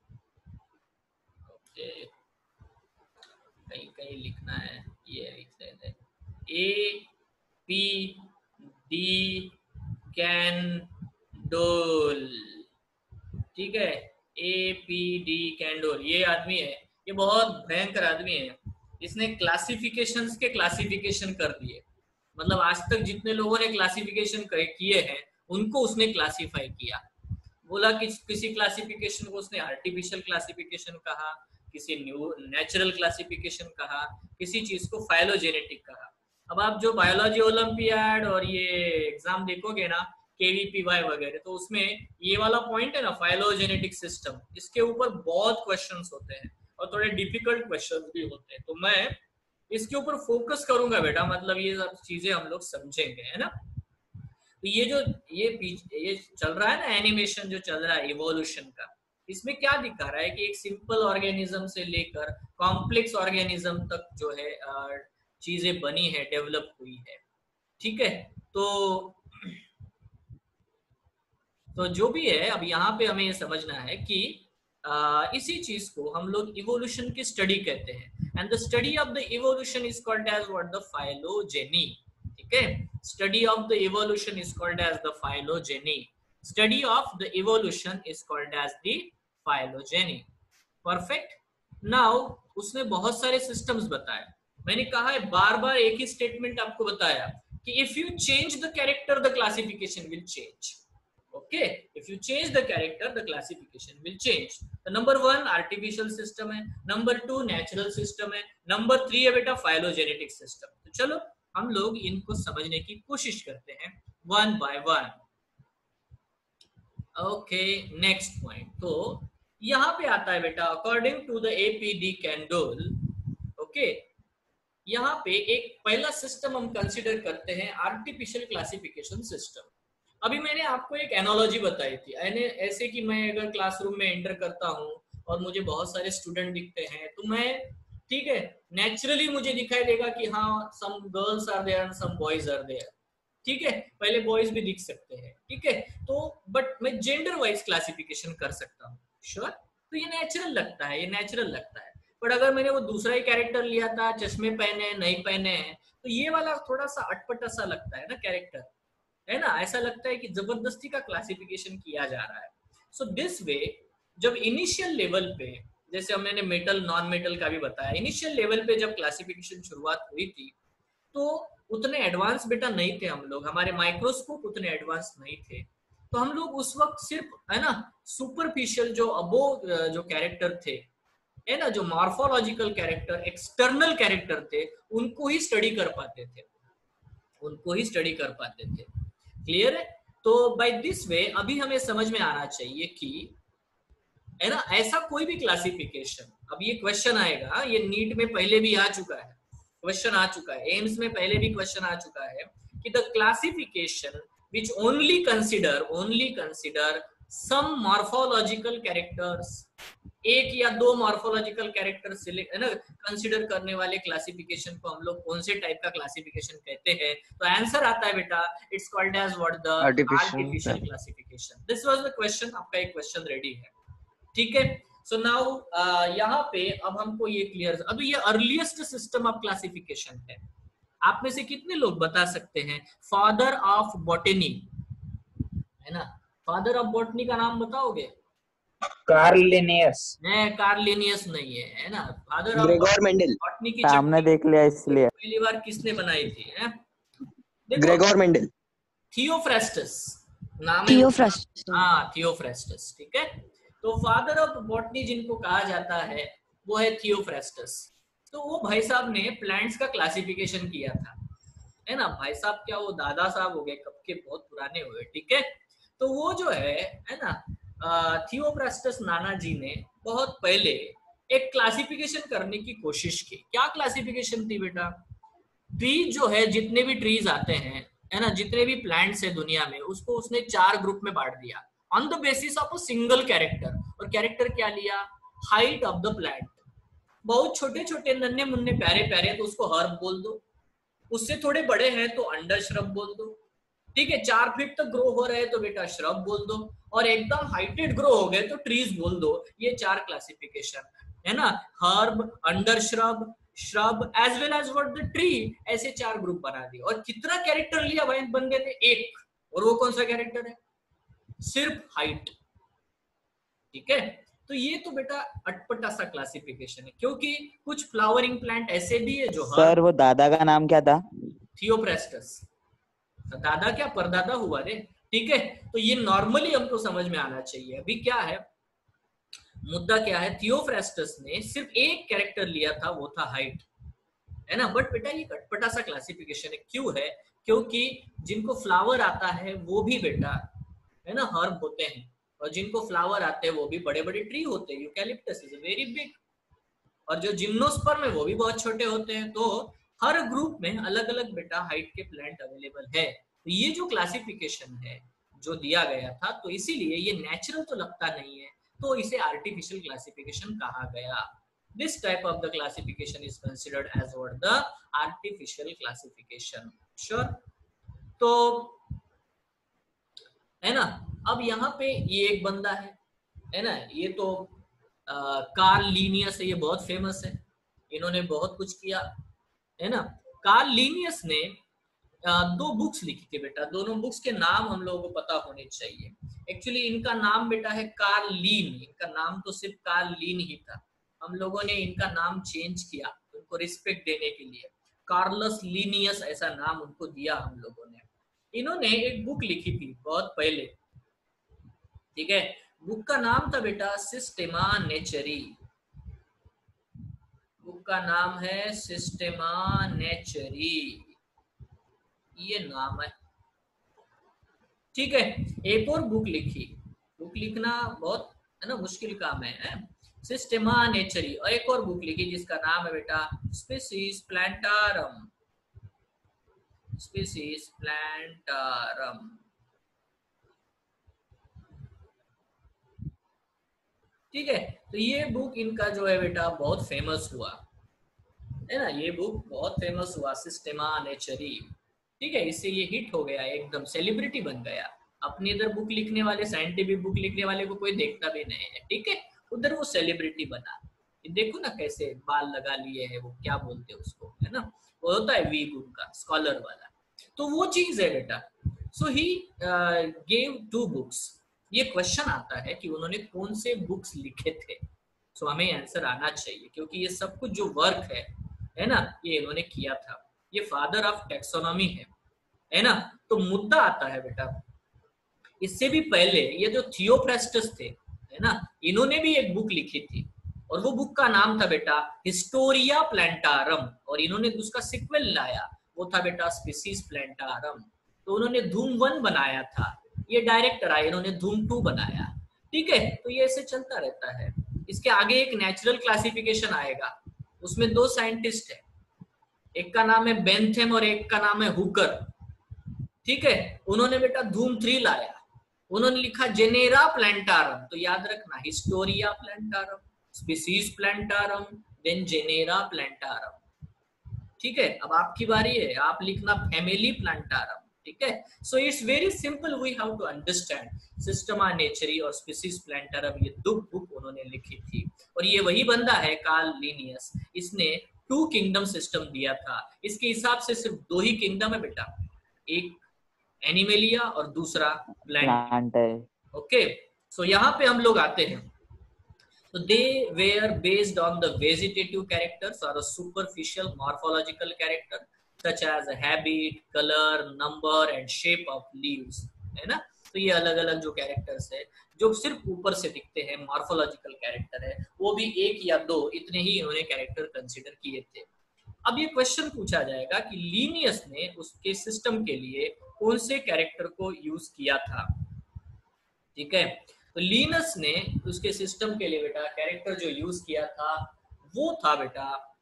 A: ओके, कहीं कहीं लिखना है, ये लिख देते, ए पी डी कैंडोल, ठीक है। ए पी डी कैंडोल, ये आदमी है, ये बहुत भयंकर आदमी है। इसने क्लासिफिकेशंस के क्लासिफिकेशन कर दिए, मतलब आज तक जितने लोगों ने क्लासिफिकेशन किए हैं उनको उसने क्लासिफाई किया। बोला कि किसी क्लासिफिकेशन को उसने आर्टिफिशियल क्लासिफिकेशन कहा, किसी न्यू नेचुरल क्लासिफिकेशन कहा, किसी चीज को फाइलोजेनेटिक कहा। अब आप जो बायोलॉजी ओलंपियाड और ये एग्जाम देखोगे ना, केवीपीवाई वगैरह, तो उसमें ये वाला पॉइंट है ना, फाइलोजेनेटिक सिस्टम, इसके ऊपर बहुत क्वेश्चंस होते हैं और थोड़े डिफिकल्ट क्वेश्चंस भी होते हैं। तो मैं इसके ऊपर फोकस करूंगा बेटा, मतलब ये सब चीजें हम लोग समझेंगे, है ना। तो ये जो ये ये चल रहा है ना, एनिमेशन जो चल रहा है इवोल्यूशन का, इसमें क्या दिखा रहा है कि एक सिंपल ऑर्गेनिज्म से लेकर कॉम्प्लेक्स ऑर्गेनिज्म तक जो है चीजें बनी है, डेवलप हुई है, ठीक है। तो तो जो भी है, अब यहाँ पे हमें ये समझना है कि आ, इसी चीज को हम लोग इवोल्यूशन की स्टडी कहते हैं, and the study of the evolution is called as what, the phylogeny, ठीक है। Study of the evolution is called as the phylogeny, study of the evolution is called as the phylogeny. Perfect. Now उसने बहुत सारे systems बताए, मैंने कहा है बार बार एक ही स्टेटमेंट आपको बताया कि if you change the character the classification will change. Okay, if you change the character the classification will change. तो नंबर वन आर्टिफिशियल सिस्टम है, नंबर टू नेचुरल सिस्टम है, नंबर थ्री है बेटा फाइलोजेनेटिक सिस्टम. तो चलो हम लोग इनको समझने की कोशिश करते हैं one by one. Okay, next point. तो यहां पे आता है बेटा according to the A P de Candolle. Okay, यहाँ पे एक पहला सिस्टम हम कंसीडर करते हैं आर्टिफिशियल क्लासिफिकेशन सिस्टम. अभी मैंने आपको एक एनालॉजी बताई थी, ऐसे कि मैं अगर क्लासरूम में एंटर करता हूँ और मुझे बहुत सारे स्टूडेंट दिखते हैं तो मैं, ठीक है, नेचुरली मुझे दिखाई देगा कि हाँ some girls are there, some boys are there. ठीक है, पहले बॉयज भी दिख सकते हैं. ठीक है, तो बट मैं जेंडर वाइज क्लासिफिकेशन कर सकता हूँ. श्योर, तो ये नेचुरल लगता है, ये नेचुरल लगता है. बट अगर मैंने वो दूसरा ही कैरेक्टर लिया था, चश्मे पहने नहीं पहने हैं, तो ये वाला थोड़ा सा अटपटा सा लगता है ना कैरेक्टर, है ना. ऐसा लगता है कि जबरदस्ती का क्लासिफिकेशन किया जा रहा है. सो दिस वे जब इनिशियल लेवल पे, जैसे हमने मेटल नॉन मेटल का भी बताया, इनिशियल लेवल पे जब क्लासिफिकेशन शुरुआत हुई थी तो उतने एडवांस बेटा नहीं थे हम लोग, हमारे माइक्रोस्कोप उतने एडवांस नहीं थे. तो हम लोग उस वक्त सिर्फ, है ना, सुपरफिशियल जो अबो जो कैरेक्टर थे, है ना, जो मॉर्फोलॉजिकल कैरेक्टर, एक्सटर्नल कैरेक्टर थे, उनको ही स्टडी कर पाते थे, उनको ही स्टडी कर पाते थे. क्लियर है. तो बाय दिस वे अभी हमें समझ में आना चाहिए कि, है ना, ऐसा कोई भी क्लासिफिकेशन, अब ये क्वेश्चन आएगा, ये नीट में पहले भी आ चुका है, क्वेश्चन आ चुका है, एम्स में पहले भी क्वेश्चन आ चुका है कि the classification which only consider only consider some morphological characters, एक या दो मॉर्फोलॉजिकल कैरेक्टर सिलेक्ट, है ना, कंसीडर करने वाले क्लासिफिकेशन को हम लोग कौन से टाइप का क्लासिफिकेशन कहते हैं. तो आंसर आता है बेटा, it's called as what the artificial classification. This was the question. आपका एक क्वेश्चन रेडी है. ठीक है. सो नाउ यहाँ पे अब हमको ये क्लियर, अब ये अर्लीस्ट सिस्टम ऑफ क्लासिफिकेशन है. आप में से कितने लोग बता सकते हैं फादर ऑफ बॉटनी, है ना, फादर ऑफ बॉटनी का नाम बताओगे?
F: Carl Linnaeus.
A: नहीं, कार्ल लिनियस नहीं है, है ना. Father of
D: Gregor Mendel.
A: Botany की
E: सामने देख लिया इसलिए.
A: पहली बार किसने बनाई थी? है
D: ग्रेगोर मेंडल.
A: थियोफ्रास्टस नाम है.
B: थियोफ्रास्टस.
A: हाँ, थियोफ्रास्टस. ठीक है. तो फादर ऑफ बॉटनी जिनको कहा जाता है वो है थियोफ्रास्टस. तो वो भाई साहब ने प्लांट्स का क्लासिफिकेशन किया था, है ना. भाई साहब क्या, वो दादा साहब हो गए, कब के बहुत पुराने हुए. ठीक है. तो वो जो है है ना, थियोफ्रास्टस नाना जी ने बहुत पहले एक क्लासिफिकेशन करने की कोशिश की. क्या क्लासिफिकेशन थी बेटा? ट्रीज जो है, जितने भी ट्रीज आते हैं, है ना, जितने भी प्लांट्स है दुनिया में, उसको उसने चार ग्रुप में बांट दिया on the basis of a single character. और कैरेक्टर क्या लिया? Height of the plant. बहुत छोटे छोटे नन्हे मुन्ने प्यारे प्यारे तो उसको हर्ब बोल दो, उससे थोड़े बड़े हैं तो अंडर श्रब बोल दो. ठीक है. चार फीट तक ग्रो हो रहे हैं तो बेटा श्रब बोल दो, और एकदम हाइटेड ग्रो हो गए तो ट्रीज बोल दो. ये चार क्लासिफिकेशन है ना, herb, under shrub, shrub as well as what the tree, ऐसे चार ग्रुप बना दिए. और कितना कैरेक्टर लिया भाई बंदे ने? एक. और वो कौन सा कैरेक्टर है? सिर्फ हाइट. ठीक है. तो ये तो बेटा अटपटा सा क्लासिफिकेशन है, क्योंकि कुछ फ्लावरिंग प्लांट ऐसे भी है जो,
E: सर वो दादा का नाम क्या था?
A: थियोप्रेस्टस. दादा क्या, परदादा हुआ रे. ठीक है. तो ये नॉर्मली हमको समझ में आना चाहिए. अभी क्या है मुद्दा, क्या है, थियोफ्रास्टस ने सिर्फ एक कैरेक्टर लिया था, वो था हाइट, है ना. बट बेटा ये अटपटा सा क्लासिफिकेशन है. क्यों है? क्योंकि जिनको फ्लावर आता है वो भी बेटा, है ना, हर्ब होते हैं, और जिनको फ्लावर आते हैं वो भी बड़े बड़े ट्री होते हैं. Eucalyptus is very big. और जो जिम्नोस्पर्म है वो भी बहुत छोटे होते हैं. तो हर ग्रुप में अलग अलग बेटा हाइट के प्लांट अवेलेबल है. तो ये जो क्लासिफिकेशन है जो दिया गया था, तो इसीलिए ये नेचुरल तो लगता नहीं है, तो इसे आर्टिफिशियल क्लासिफिकेशन कहा गया. This type of the classification is considered as what the artificial classification. Sure. तो है ना. अब यहाँ पे ये एक बंदा है, है ना, ये तो कार्ल लीनियस है, ये बहुत फेमस है, इन्होंने बहुत कुछ किया, है ना. कार्ल लीनियस ने आ, दो बुक्स लिखी थी बेटा. दोनों बुक्स के नाम हम लोगों को पता होने चाहिए. एक्चुअली इनका नाम बेटा है कार्ल लीन. इनका नाम तो सिर्फ कार्ल लीन ही था. हम लोगों ने इनका नाम चेंज किया, उनको रिस्पेक्ट देने के लिए कार्लस लीनियस ऐसा नाम उनको दिया हम लोगों ने। इन्होंने एक बुक लिखी थी बहुत पहले, ठीक है। बुक का नाम था बेटा सिस्टेमा नेचरी। बुक का नाम है सिस्टेमा नेचरी, ये नाम है, ठीक है। एक और बुक लिखी, बुक लिखना बहुत है ना मुश्किल काम है, है? सिस्टेमा नेचरी। और एक और बुक लिखी जिसका नाम है बेटा स्पीसीज प्लांटारम, स्पीसीज प्लांटारम, ठीक है। तो ये बुक इनका जो है बेटा बहुत फेमस हुआ, है ना, ये बुक बहुत फेमस हुआ सिस्टेमा नेचरी, ठीक है। इससे ये हिट हो गया, एकदम सेलिब्रिटी बन गया। अपने इधर बुक लिखने वाले, साइंटिफिक बुक लिखने वाले को कोई देखता भी नहीं है, ठीक है, उधर वो सेलिब्रिटी बना। देखो ना कैसे बाल लगा लिए है, वो क्या बोलते हैं उसको, है ना, वो होता है वीग उनका, स्कॉलर वाला। तो वो चीज है बेटा। So he gave two books. ये क्वेश्चन आता है कि उन्होंने कौन से बुक्स लिखे थे, सो so, हमें आंसर आना चाहिए, क्योंकि ये सब कुछ जो वर्क है है ना, ये इन्होंने किया था। ये फादर ऑफ टेक्सोनॉमी है, है ना। तो मुद्दा आता है बेटा, इससे भी पहले ये जो थियोफ्रास्टस थे, है ना, इन्होंने भी एक बुक लिखी थी, और वो बुक का नाम था बेटा हिस्टोरिया प्लांटारम, और इन्होंने उसका सिक्वल लाया, वो था बेटा स्पीसीज प्लांटारम। तो उन्होंने धूम वन बनाया था, ये डायरेक्टर आए, इन्होंने धूम टू बनाया, ठीक है। तो ये ऐसे चलता रहता है। इसके आगे एक नेचुरल क्लासिफिकेशन आएगा, उसमें दो साइंटिस्ट है, एक का नाम है बेंथम और एक का नाम है हुकर, ठीक है। उन्होंने बेटा धूम थ्री लाया, उन्होंने लिखा जेनेरा प्लांटारम। तो याद रखना Historia Plantarum, Species Plantarum, then Genera Plantarum, ठीक है। अब आपकी बारी है, आप लिखना फैमिली प्लांटारम, ठीक है। So it's very simple, we have to understand Systema Naturae और स्पीसीज प्लांटारम, ये दो बुक उन्होंने लिखी थी। और ये वही बंदा है कार्ल लिनियस, इसने टू किंगडम सिस्टम दिया था। इसके हिसाब से सिर्फ दो ही किंगडम है बेटा, एक एनिमेलिया और दूसरा प्लांट है, ओके। सो यहाँ पे हम लोग आते हैं। So they were based on the vegetative characters or a superficial morphological character such as habit, color, number and shape of leaves, है ना। तो ये अलग अलग जो कैरेक्टर्स है जो सिर्फ ऊपर से दिखते हैं, मॉर्फोलॉजिकल कैरेक्टर है, वो भी एक या दो, इतने ही इन्होंने कैरेक्टर कंसीडर किए थे। अब ये क्वेश्चन पूछा जाएगा कि लीनियस ने उसके सिस्टम के लिए कौन से कैरेक्टर को यूज किया था, ठीक है। तो लीनस ने उसके सिस्टम के लिए बेटा कैरेक्टर जो यूज किया था वो था बेटा,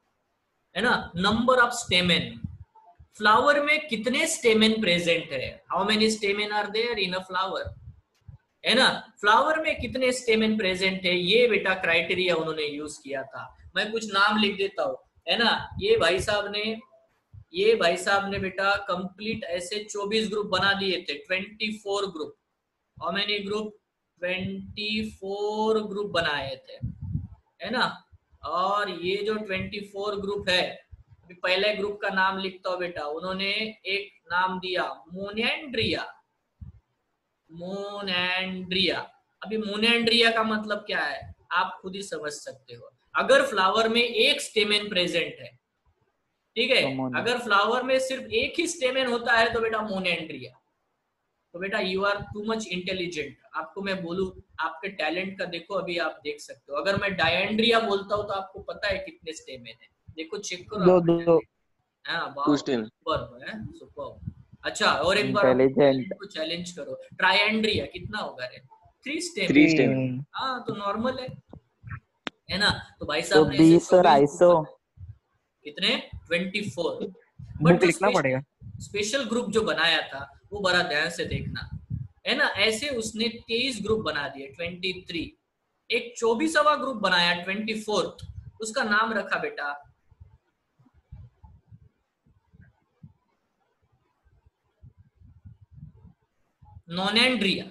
A: है ना, नंबर ऑफ स्टेमेन। फ्लावर में कितने स्टेमेन प्रेजेंट है, how many stamen are there in a flower, है ना। फ्लावर में कितने स्टेमेन प्रेजेंट है, ये बेटा क्राइटेरिया उन्होंने यूज किया था। मैं कुछ नाम लिख देता हूँ, है ना। ये भाई साहब ने ये भाई साहब ने बेटा कंप्लीट ऐसे चौबीस ग्रुप बना दिए थे, चौबीस ग्रुप। हाउ मेनी ग्रुप, चौबीस ग्रुप बनाए थे, है ना। और ये जो चौबीस ग्रुप है, अभी पहले ग्रुप का नाम लिखता हूं बेटा, उन्होंने एक नाम दिया मोनेंड्रिया, मोनेंड्रिया। अभी मोनेंड्रिया का मतलब क्या है आप खुद ही समझ सकते हो। अगर फ्लावर में एक स्टेमेन प्रेजेंट है, ठीक है, अगर फ्लावर में सिर्फ एक ही स्टेमेन होता है तो बेटा मोनेंड्रिया। तो बेटा you are too much intelligent. आपको मैं बोलूं, आपके टैलेंट का देखो, अभी आप देख सकते हो। अगर मैं डायंड्रिया बोलता हूँ तो आपको पता है कितने स्टेमेन है, देखो चेक करो।
G: दो दो
A: सुपर है, सुपर। अच्छा, और एक बार को चैलेंज करो, ट्रायंड्रिया कितना होगा रे, थ्री स्टेमेन। हाँ तो नॉर्मल है, है ना। तो भाई साहब ने
E: बीस और आइसो
A: कितने चौबीस,
C: बुक लिखना पड़ेगा।
A: स्पेशल ग्रुप जो बनाया था वो बड़ा ध्यान से देखना, है ना। ऐसे उसने तेईस ग्रुप बना दिए, तेईस। एक चौबीसवां ग्रुप बनाया चौबीस, उसका नाम रखा बेटा नोनेंड्रिया,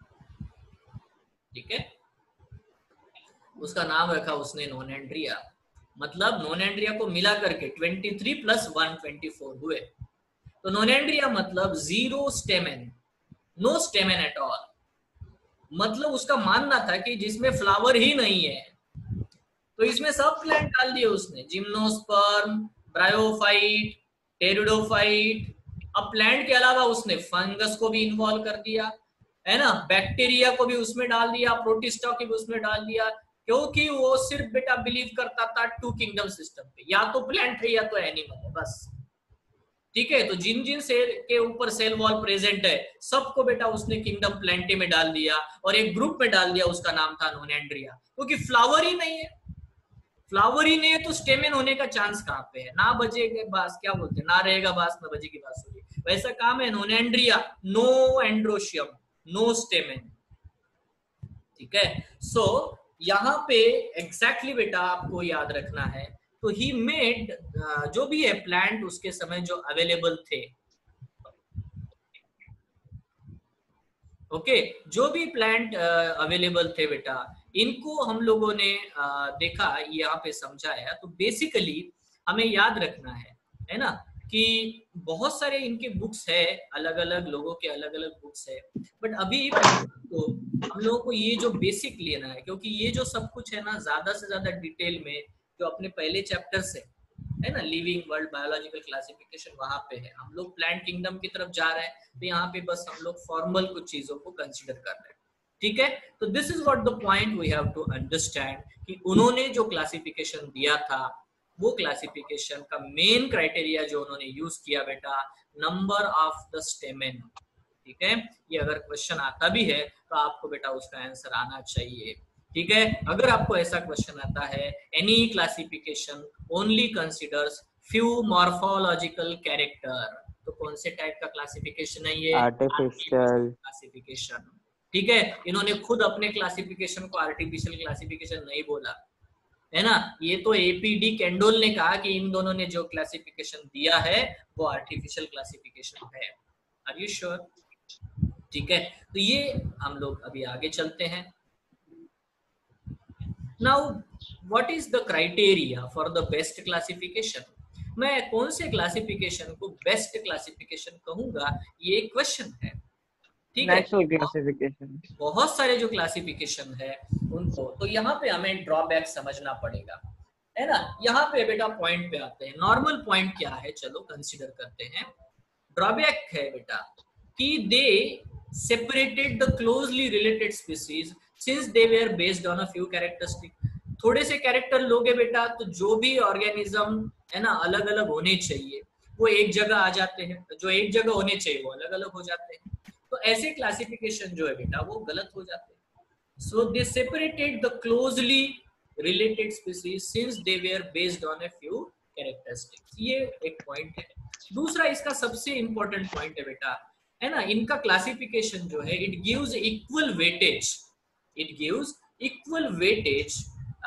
A: ठीक है। उसका नाम रखा उसने नोनेंड्रिया। मतलब नोनेंड्रिया को मिला करके तेईस प्लस वन चौबीस हुए। तो नोनेंड्रिया मतलब zero stamen, no stamen at all. मतलब उसका मानना था कि जिसमें फ्लावर ही नहीं है। तो इसमें सब प्लांट डाल दिए उसने, जिम्नोस्पर्म, ब्रायोफाइट, टेरिडोफाइट। अब प्लांट के अलावा उसने फंगस को भी इन्वॉल्व कर दिया, है ना, बैक्टीरिया को भी उसमें डाल दिया, प्रोटिस्टा को भी उसमें डाल दिया, क्योंकि वो सिर्फ बेटा बिलीव करता था टू किंगडम सिस्टम पे, या तो प्लांट है या तो एनिमल है, बस। ठीक है, तो जिन जिन सेल के ऊपर सेल वॉल प्रेजेंट है सबको बेटा उसने किंगडम प्लांटे में डाल दिया, और एक ग्रुप में डाल दिया, उसका नाम था नोनेंड्रिया, क्योंकि फ्लावर ही नहीं है। फ्लावर ही नहीं है तो स्टेमेन होने का चांस कहाँ पे है? ना बजेगा बास, क्या बोलते हैं, ना रहेगा बास ना बजेगी बांसुरी, वैसा काम है nonandria, no androecium, no stamen. ठीक है, सो so, यहाँ पे एग्जैक्टली बेटा आपको याद रखना है, तो ही मेड जो भी है प्लांट उसके समय जो अवेलेबल थे, ओके okay, जो भी प्लांट अवेलेबल uh, थे बेटा, इनको हम लोगों ने uh, देखा, यहाँ पे समझाया। तो बेसिकली हमें याद रखना है, है ना, कि बहुत सारे इनके बुक्स है, अलग अलग लोगों के अलग अलग बुक्स है, बट अभी तो हम लोगों को ये जो बेसिक लेना है, क्योंकि ये जो सब कुछ है ना ज्यादा से ज्यादा डिटेल में जो अपने पहले चैप्टर से है ना, लिविंग वर्ल्ड बायोलॉजिकल क्लासिफिकेशन, वहां पे है। हम लोग प्लांट किंगडम की तरफ जा रहे हैं, तो यहाँ पे बस हम लोग फॉर्मल कुछ चीजों को कंसिडर कर रहे हैं। ठीक है, तो this is what the point we have to understand, कि उन्होंने जो क्लासिफिकेशन दिया था, वो क्लासिफिकेशन का मेन क्राइटेरिया जो उन्होंने यूज किया बेटा, नंबर ऑफ द स्टेमेन। ठीक है, ये अगर क्वेश्चन आता भी है तो आपको बेटा उसका आंसर आना चाहिए। ठीक है, अगर आपको ऐसा क्वेश्चन आता है, any classification only considers few morphological character, तो कौन से टाइप का क्लासिफिकेशन है ये?
E: Artificial
A: classification. ठीक है, इन्होंने खुद अपने क्लासिफिकेशन को आर्टिफिशियल क्लासिफिकेशन नहीं बोला, है ना, ये तो एपीडी कैंडोल ने कहा कि इन दोनों ने जो क्लासिफिकेशन दिया है वो आर्टिफिशियल क्लासिफिकेशन है। Are you sure? ठीक है, तो ये हम लोग अभी आगे चलते हैं। Now what is the criteria for the best classification? मैं कौन से क्लासिफिकेशन को बेस्ट क्लासिफिकेशन कहूंगा, ये एक क्वेश्चन है। ठीक है,
C: नेचुरल क्लासिफिकेशन,
A: बहुत सारे जो क्लासिफिकेशन है उनको, तो यहाँ पे हमें ड्रॉबैक समझना पड़ेगा, है ना। यहाँ पे बेटा पॉइंट पे आते हैं। नॉर्मल पॉइंट क्या है, चलो कंसीडर करते हैं। ड्रॉबैक है बेटा कि they separated the closely related species since they were based on a few characteristic. थोड़े से कैरेक्टर लोगे बेटा तो जो भी ऑर्गेनिज्म है ना अलग अलग होने चाहिए वो एक जगह आ जाते हैं, जो एक जगह होने चाहिए वो अलग अलग हो जाते हैं। तो ऐसे क्लासिफिकेशन जो है बेटा वो गलत हो जाते हैं। So they separated the closely related species since they were based on a few characteristics. ये एक पॉइंट है। दूसरा इसका सबसे इंपॉर्टेंट पॉइंट है बेटा, है ना, इनका क्लासिफिकेशन जो है it gives equal weightage, it gives equal weightage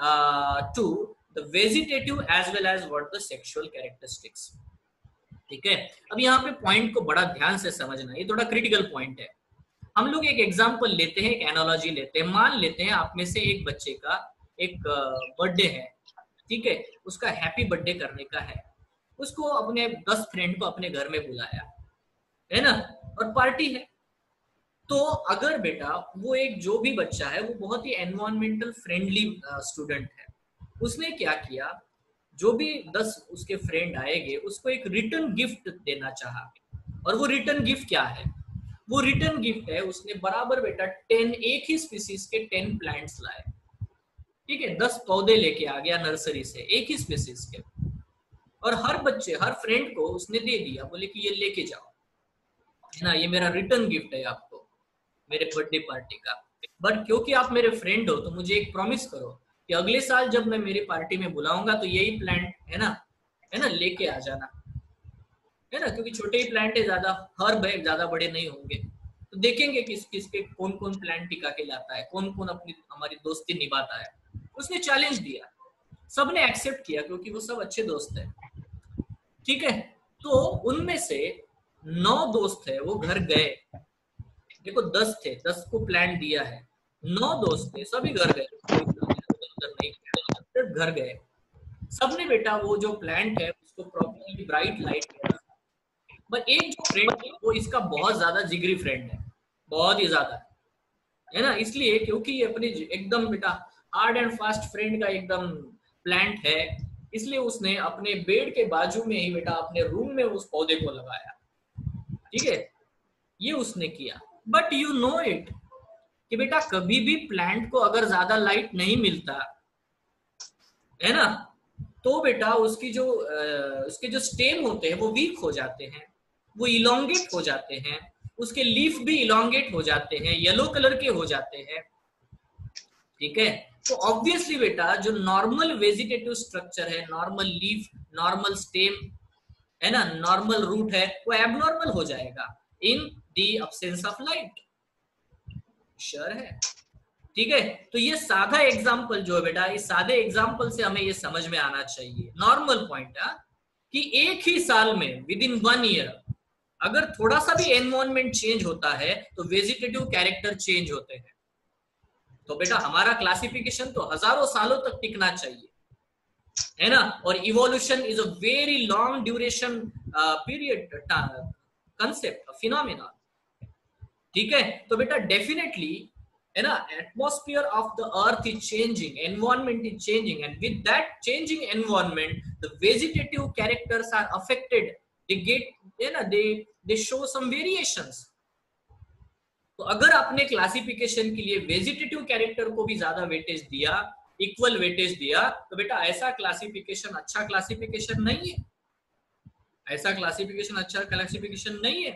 A: to the vegetative as well as what the sexual characteristics. ठीक है, अब यहाँ पे पॉइंट को बड़ा ध्यान से समझना, ये थोड़ा क्रिटिकल पॉइंट है। हम लोग एक एग्जांपल लेते हैं, एक एनालॉजी लेते हैं। मान लेते हैं आप में से एक बच्चे का एक बर्थडे है, ठीक है, उसका हैप्पी बर्थडे करने का है, उसको अपने दस फ्रेंड को अपने घर में बुलाया, है ना, और पार्टी है। तो अगर बेटा वो एक जो भी बच्चा है वो बहुत ही एनवायरमेंटल फ्रेंडली स्टूडेंट है, उसने क्या किया, जो भी दस उसके फ्रेंड आएंगे उसको एक रिटर्न गिफ्ट देना चाहा। और वो रिटर्न गिफ्ट क्या है? वो रिटर्न गिफ्ट है उसने बराबर बेटा टेन एक ही स्पीसीज के टेन प्लांट्स लाए। ठीक है, दस पौधे लेके आ गया नर्सरी से, एक ही स्पीसीज के, और हर बच्चे हर फ्रेंड को उसने दे दिया, बोले कि ये लेके जाओ, है ना, ये मेरा रिटर्न गिफ्ट है आपको मेरे बर्थडे पार्टी का। बट क्योंकि आप मेरे फ्रेंड हो तो मुझे एक प्रॉमिस करो कि अगले साल जब मैं मेरी पार्टी में बुलाऊंगा तो यही प्लांट है ना, है ना, लेके आ जाना, है ना, क्योंकि छोटे ही प्लांट है, ज्यादा हर बैग ज्यादा बड़े नहीं होंगे, तो देखेंगे किस किसके कौन कौन प्लांट टिका के लाता है, कौन कौन अपनी हमारी दोस्ती निभाता है। उसने चैलेंज दिया, सबने एक्सेप्ट किया क्योंकि वो सब अच्छे दोस्त है। ठीक है, तो उनमें से नौ दोस्त है वो घर गए, देखो दस थे, दस को प्लांट दिया है, नौ दोस्त थे, सभी घर गए, नहीं सिर्फ घर गए, सबने बेटा वो जो प्लांट है उसको प्रॉपर्ली ब्राइट लाइट में रखा। बट एक जो फ्रेंड है वो इसका बहुत ज्यादा जिगरी फ्रेंड है, बहुत ही ज्यादा, है ना, इसलिए क्योंकि ये अपनी एकदम बेटा हार्ड एंड फास्ट फ्रेंड का एकदम प्लांट है, इसलिए उसने अपने बेड के बाजू में ही बेटा अपने रूम में उस पौधे को लगाया, ठीक है, ये उसने किया। बट यू नो इट कि बेटा कभी भी प्लांट को अगर ज्यादा लाइट नहीं मिलता है ना, तो बेटा उसकी जो उसके जो स्टेम होते हैं वो वीक हो जाते हैं, वो इलोंगेट हो जाते हैं, उसके लीफ भी इलोंगेट हो जाते हैं, येलो कलर के हो जाते हैं, ठीक है। तो ऑब्वियसली बेटा जो नॉर्मल वेजिटेटिव स्ट्रक्चर है, नॉर्मल लीफ, नॉर्मल स्टेम है ना, नॉर्मल रूट है, वो एबनॉर्मल हो जाएगा in the absence of light. Sure है, ठीक है। तो ये सादा एग्जांपल जो है बेटा, इस सादे एग्जांपल से हमें ये समझ में आना चाहिए, नॉर्मल पॉइंट है कि एक ही साल में विद इन वन ईयर अगर थोड़ा सा भी एनवायरनमेंट चेंज होता है तो वेजिटेटिव कैरेक्टर चेंज होते हैं। तो बेटा हमारा क्लासिफिकेशन तो हजारों सालों तक टिकना चाहिए, है ना। और evolution is a very long duration period concept, phenomena, ठीक है। तो बेटा डेफिनेटली है ना, atmosphere of the earth is changing, environment is changing, and with that changing environment the vegetative characters are affected, they get, है ना, दे दे show some variations. तो अगर आपने क्लासिफिकेशन के लिए वेजिटेटिव कैरेक्टर को भी ज्यादा वेटेज दिया, इक्वल वेटेज दिया, तो बेटा ऐसा क्लासिफिकेशन अच्छा क्लासिफिकेशन नहीं है, ऐसा क्लासिफिकेशन अच्छा क्लासिफिकेशन नहीं है,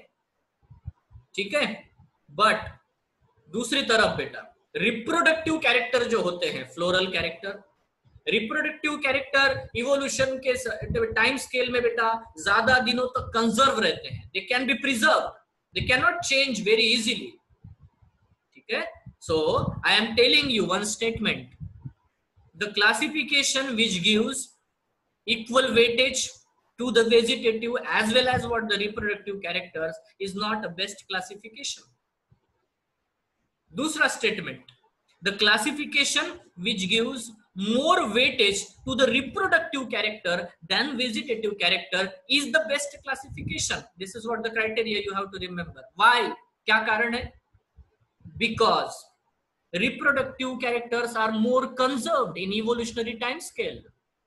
A: ठीक है। बट दूसरी तरफ बेटा रिप्रोडक्टिव कैरेक्टर जो होते हैं, floral character, reproductive character evolution के टाइम स्केल में बेटा ज्यादा दिनों तक कंजर्व रहते हैं, they can be preserve, they can not change very easily, ठीक है। So I am telling you one statement, the classification which gives equal weightage to the vegetative as well as what the reproductive characters is not a best classification. दूसरा statement, the classification which gives more weightage to the reproductive character than vegetative character is the best classification. This is what the criteria you have to remember. Why? क्या कारण है? Because reproductive characters are more conserved in evolutionary time scale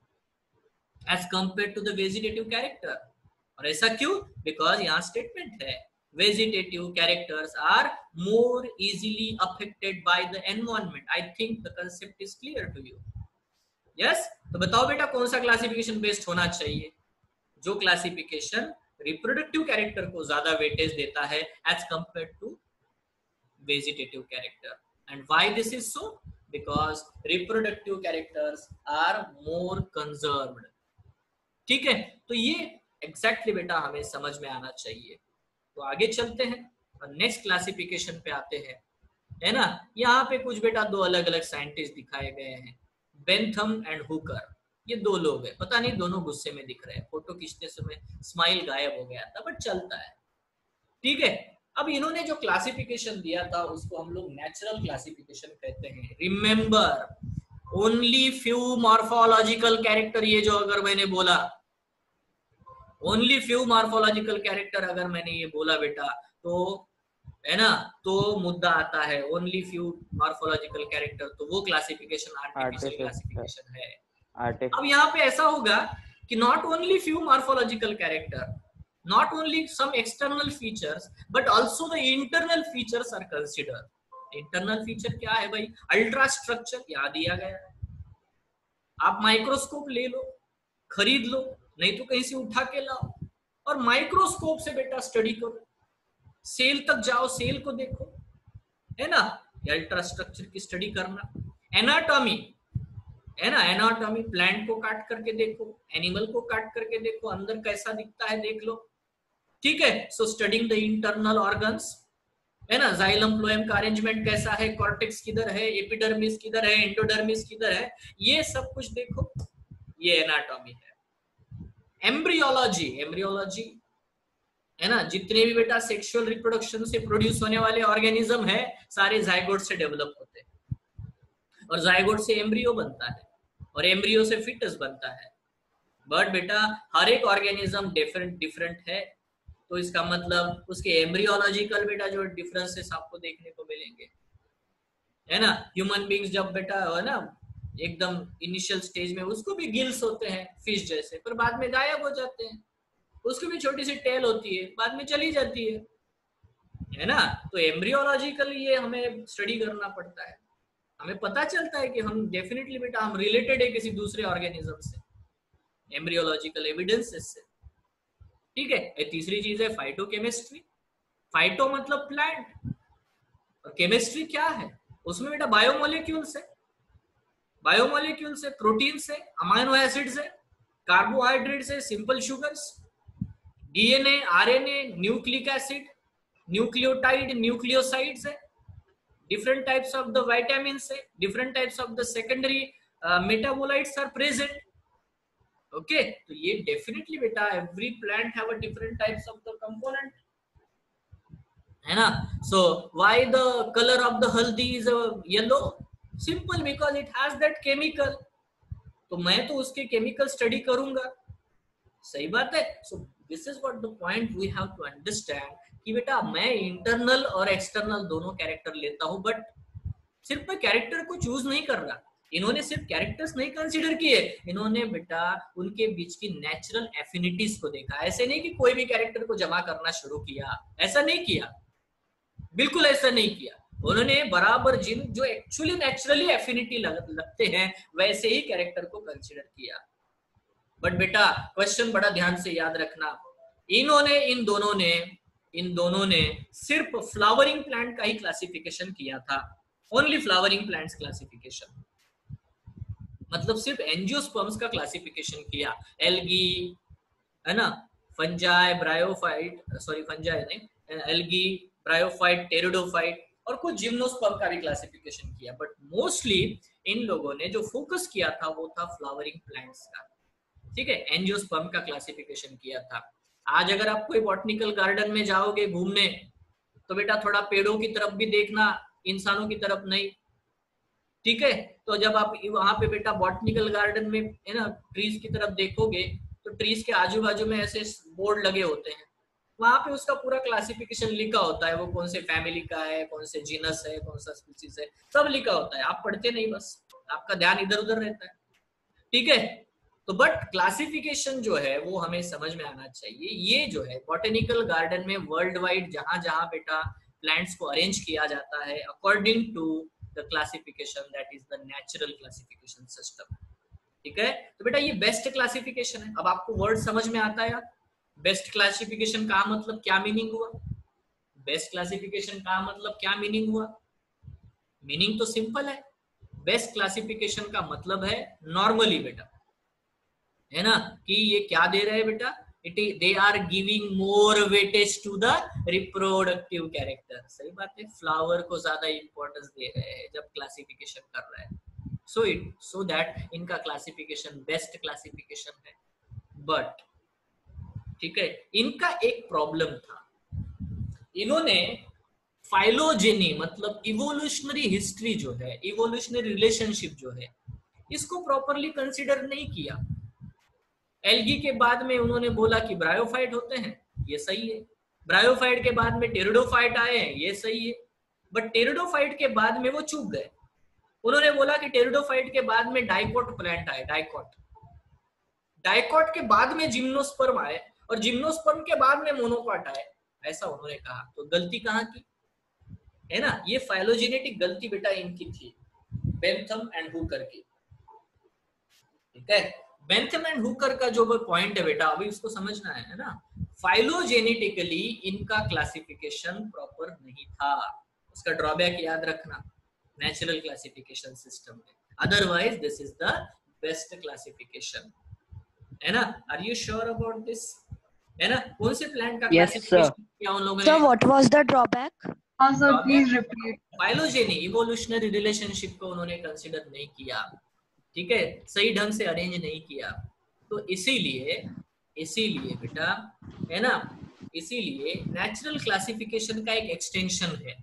A: as compared to the vegetative character. और ऐसा क्यों? Because यहाँ statement है, vegetative characters are more easily affected by the environment. I think the concept is clear to you. Yes? तो बताओ बेटा कौन सा क्लासिफिकेशन बेस्ड होना चाहिए? जो क्लासिफिकेशन रिप्रोडक्टिव कैरेक्टर को ज्यादा वेटेज देता है as compared to vegetative character. And why this is so? Because reproductive characters are more conserved, ठीक है। तो ये एग्जैक्टली बेटा हमें समझ में आना चाहिए। तो आगे चलते हैं और नेक्स्ट क्लासिफिकेशन पे आते हैं, है ना। यहाँ पे कुछ बेटा दो अलग अलग साइंटिस्ट दिखाए गए हैं, बेंथम एंड हुकर। ये दो लोग हैं, पता नहीं दोनों गुस्से में दिख रहे हैं, फोटो खींचते समय स्माइल गायब हो गया था, बट चलता है, ठीक है। अब इन्होंने जो क्लासिफिकेशन दिया था उसको हम लोग नेचुरल क्लासिफिकेशन कहते हैं। Remember only few morphological character, ये जो अगर मैंने बोला ओनली फ्यू मॉर्फोलॉजिकल कैरेक्टर अगर मैंने ये बोला बेटा, तो है ना, तो मुद्दा आता है ओनली फ्यू मॉर्फोलॉजिकल कैरेक्टर, तो वो क्लासिफिकेशन आर्टिफिशियल क्लासिफिकेशन है। अब यहाँ पे ऐसा होगा कि not only few morphological character, not only some external features but also the internal features are considered. internal feature क्या है भाई? अल्ट्रा स्ट्रक्चर यहाँ दिया गया है, आप माइक्रोस्कोप ले लो, खरीद लो, नहीं तो कहीं से उठा के लाओ और माइक्रोस्कोप से बेटा स्टडी करो, सेल तक जाओ, सेल को देखो, है ना। अल्ट्रा स्ट्रक्चर की स्टडी करना। एनाटॉमी, है ना, एनाटॉमी, प्लांट को काट करके देखो, एनिमल को काट करके देखो, अंदर कैसा दिखता है देख लो, ठीक है। So studying the internal organs, है ना, जाइलम फ्लोएम का अरेंजमेंट कैसा है, कॉर्टेक्स किधर है, एपिडर्मिस किधर है, एंडोडर्मिस किधर है, ये सब कुछ देखो, ये एनाटॉमी है। एम्ब्रियोलॉजी, एम्ब्रियोलॉजी है ना, जितने भी बेटा सेक्सुअल रिप्रोडक्शन से प्रोड्यूस होने वाले ऑर्गेनिज्म है सारे जाइगोट से डेवलप होते हैं, और जाइगोट से एम्ब्रियो बनता है, और एम्ब्रियो से फिटस बनता है। बट बेटा हर एक ऑर्गेनिज्म डिफरेंट डिफरेंट है, तो इसका मतलब उसके एम्ब्रियोलॉजिकल बेटा जो डिफरेंसेस आपको देखने को मिलेंगे, है ना। ह्यूमन बींग्स जब बेटा है ना एकदम इनिशियल स्टेज में उसको भी गिल्स होते हैं फिश जैसे, पर बाद में गायब हो जाते हैं। उसको भी छोटी सी टेल होती है, बाद में चली जाती है, है ना। तो एम्ब्रियोलॉजिकली ये हमें स्टडी करना पड़ता है, हमें पता चलता है कि हम डेफिनेटली बेटा हम रिलेटेड है किसी दूसरे ऑर्गेनिज्म से, एम्ब्रियोलॉजिकल एविडेंसेस से, ठीक है। तीसरी चीज है फाइटोकेमिस्ट्री। फाइटो मतलब प्लांट, और केमिस्ट्री क्या है, उसमें बेटा बायोमोलिक्यूल्स है, बायोमोलिक्यूल्स है, प्रोटीन्स है, अमाइनो एसिड्स है, कार्बोहाइड्रेट्स है, simple sugars, DNA, RNA, nucleic acid, nucleotide, nucleosides है, different types of the vitamins है, different types of the secondary uh, metabolites are present, okay। तो ये definitely बेटा every plant have a different types of the component, है ना। so why the color of the haldi is uh, yellow, simple because it has that chemical, तो मैं तो उसके chemical study करूंगा, सही बात है। so this is what the point we have to understand कि बेटा मैं इंटरनल और एक्सटर्नल दोनों कैरेक्टर लेता हूं, बट सिर्फ मैं कैरेक्टर को चूज नहीं कर रहा। इन्होंने सिर्फ कैरेक्टर्स नहीं कंसीडर किए, इन्होंने बेटा उनके बीच की नेचुरल एफिनिटीज को देखा। ऐसे नहीं कि कोई भी कैरेक्टर को जमा करना शुरू किया, ऐसा नहीं किया, बिल्कुल ऐसा नहीं किया। उन्होंने बराबर जिन जो एक्चुअली नेचुरली एफिनिटी लग, लगते हैं वैसे ही कैरेक्टर को कंसीडर किया। बट बेटा क्वेश्चन बड़ा ध्यान से याद रखना, इन्होंने इन दोनों ने इन दोनों ने सिर्फ फ्लावरिंग प्लांट का ही क्लासिफिकेशन किया था, ओनली फ्लावरिंग प्लांट्स क्लासिफिकेशन, मतलब सिर्फ एंजियोस्पर्म्स का क्लासिफिकेशन किया। एल्गी, है ना, फंजाई, ब्रायोफाइट, सॉरी फंजाई नहीं, एल्गी, ब्रायोफाइट, टेरिडोफाइट और कुछ जिम्नोस्पर्म का भी क्लासिफिकेशन किया। बट मोस्टली इन लोगों ने जो फोकस किया था वो था फ्लावरिंग प्लांट्स का, ठीक है, एंजियोस्पर्म का क्लासिफिकेशन किया था। आज अगर आप कोई बॉटनिकल गार्डन में जाओगे घूमने तो बेटा थोड़ा पेड़ों की तरफ भी देखना, इंसानों की तरफ नहीं, ठीक है। तो जब आप वहां पे बेटा बॉटनिकल गार्डन में है ना ट्रीज की तरफ देखोगे तो ट्रीज के आजू बाजू में ऐसे बोर्ड लगे होते हैं, वहां पे उसका पूरा क्लासिफिकेशन लिखा होता है, वो कौन से फैमिली का है, कौन से जीनस है, कौन सा स्पीसीज है, सब लिखा होता है। आप पढ़ते नहीं, बस आपका ध्यान इधर उधर रहता है, ठीक है। तो बट क्लासिफिकेशन जो है वो हमें समझ में आना चाहिए। ये जो है बॉटनिकल गार्डन में वर्ल्ड वाइड जहां जहां बेटा प्लांट्स को अरेंज किया जाता है according to the classification, that is the natural classification system, ठीक है। तो बेटा ये बेस्ट क्लासिफिकेशन है। अब आपको वर्ड समझ में आता है, बेस्ट क्लासिफिकेशन का मतलब क्या मीनिंग हुआ, बेस्ट क्लासिफिकेशन का मतलब क्या मीनिंग हुआ। मीनिंग तो सिंपल है, बेस्ट क्लासिफिकेशन का मतलब है नॉर्मली बेटा, है ना, कि ये क्या दे रहे हैं बेटा, it is they are giving more weightage to the reproductive character. सही बात है, फ्लावर को ज्यादा इंपॉर्टेंस दे रहे हैं जब क्लासिफिकेशन कर रहे हैं, सो इट सो दैट इनका क्लासिफिकेशन बेस्ट क्लासिफिकेशन है। बट ठीक है, इनका एक प्रॉब्लम था, इन्होंने फाइलोजेनी मतलब इवोल्यूशनरी हिस्ट्री जो है, इवोल्यूशनरी रिलेशनशिप जो है, इसको प्रॉपरली कंसीडर नहीं किया। एल्गी के बाद में उन्होंने बोला कि ब्रायोफाइट होते हैं, ये सही है। ब्रायोफाइट के बाद में टेरिडोफाइट आए हैं, ये सही है। बट टेरिडोफाइट के बाद में वो चूक गए, उन्होंने बोला कि टेरिडोफाइट के बाद में डाइकोट प्लांट आए, डाइकोट डाइकोट के बाद में जिम्नोस्पर्म आए और जिम्नोस्पर्म के बाद में मोनोकॉट आए, ऐसा उन्होंने कहा। तो गलती कहाँ की है ना, ये फाइलोजेनेटिक गलती बेटा इनकी थी, बेंथम एंड हुकर की, ठीक है। बेंथम एंड हुकर का जो पॉइंट है बेटा अभी उसको समझना है ना, फाइलोजेनेटिकली इनका क्लासिफिकेशन प्रॉपर नहीं था, उसका ड्रॉबैक याद रखना नेचुरल क्लासिफिकेशन सिस्टम में, otherwise this is the best classification, है ना। Are you sure about this, है ना। कौन से प्लांट का क्लासिफिकेशन किया उन लोगों ने?
B: Sir what was the drawback?
G: हां sir please repeat.
A: Phylogeny evolutionary relationship को उन्होंने कंसीडर नहीं किया, ठीक है, सही ढंग से अरेंज नहीं किया। तो इसीलिए इसीलिए बेटा, है ना, इसीलिए नेचुरल क्लासिफिकेशन का एक एक्सटेंशन है,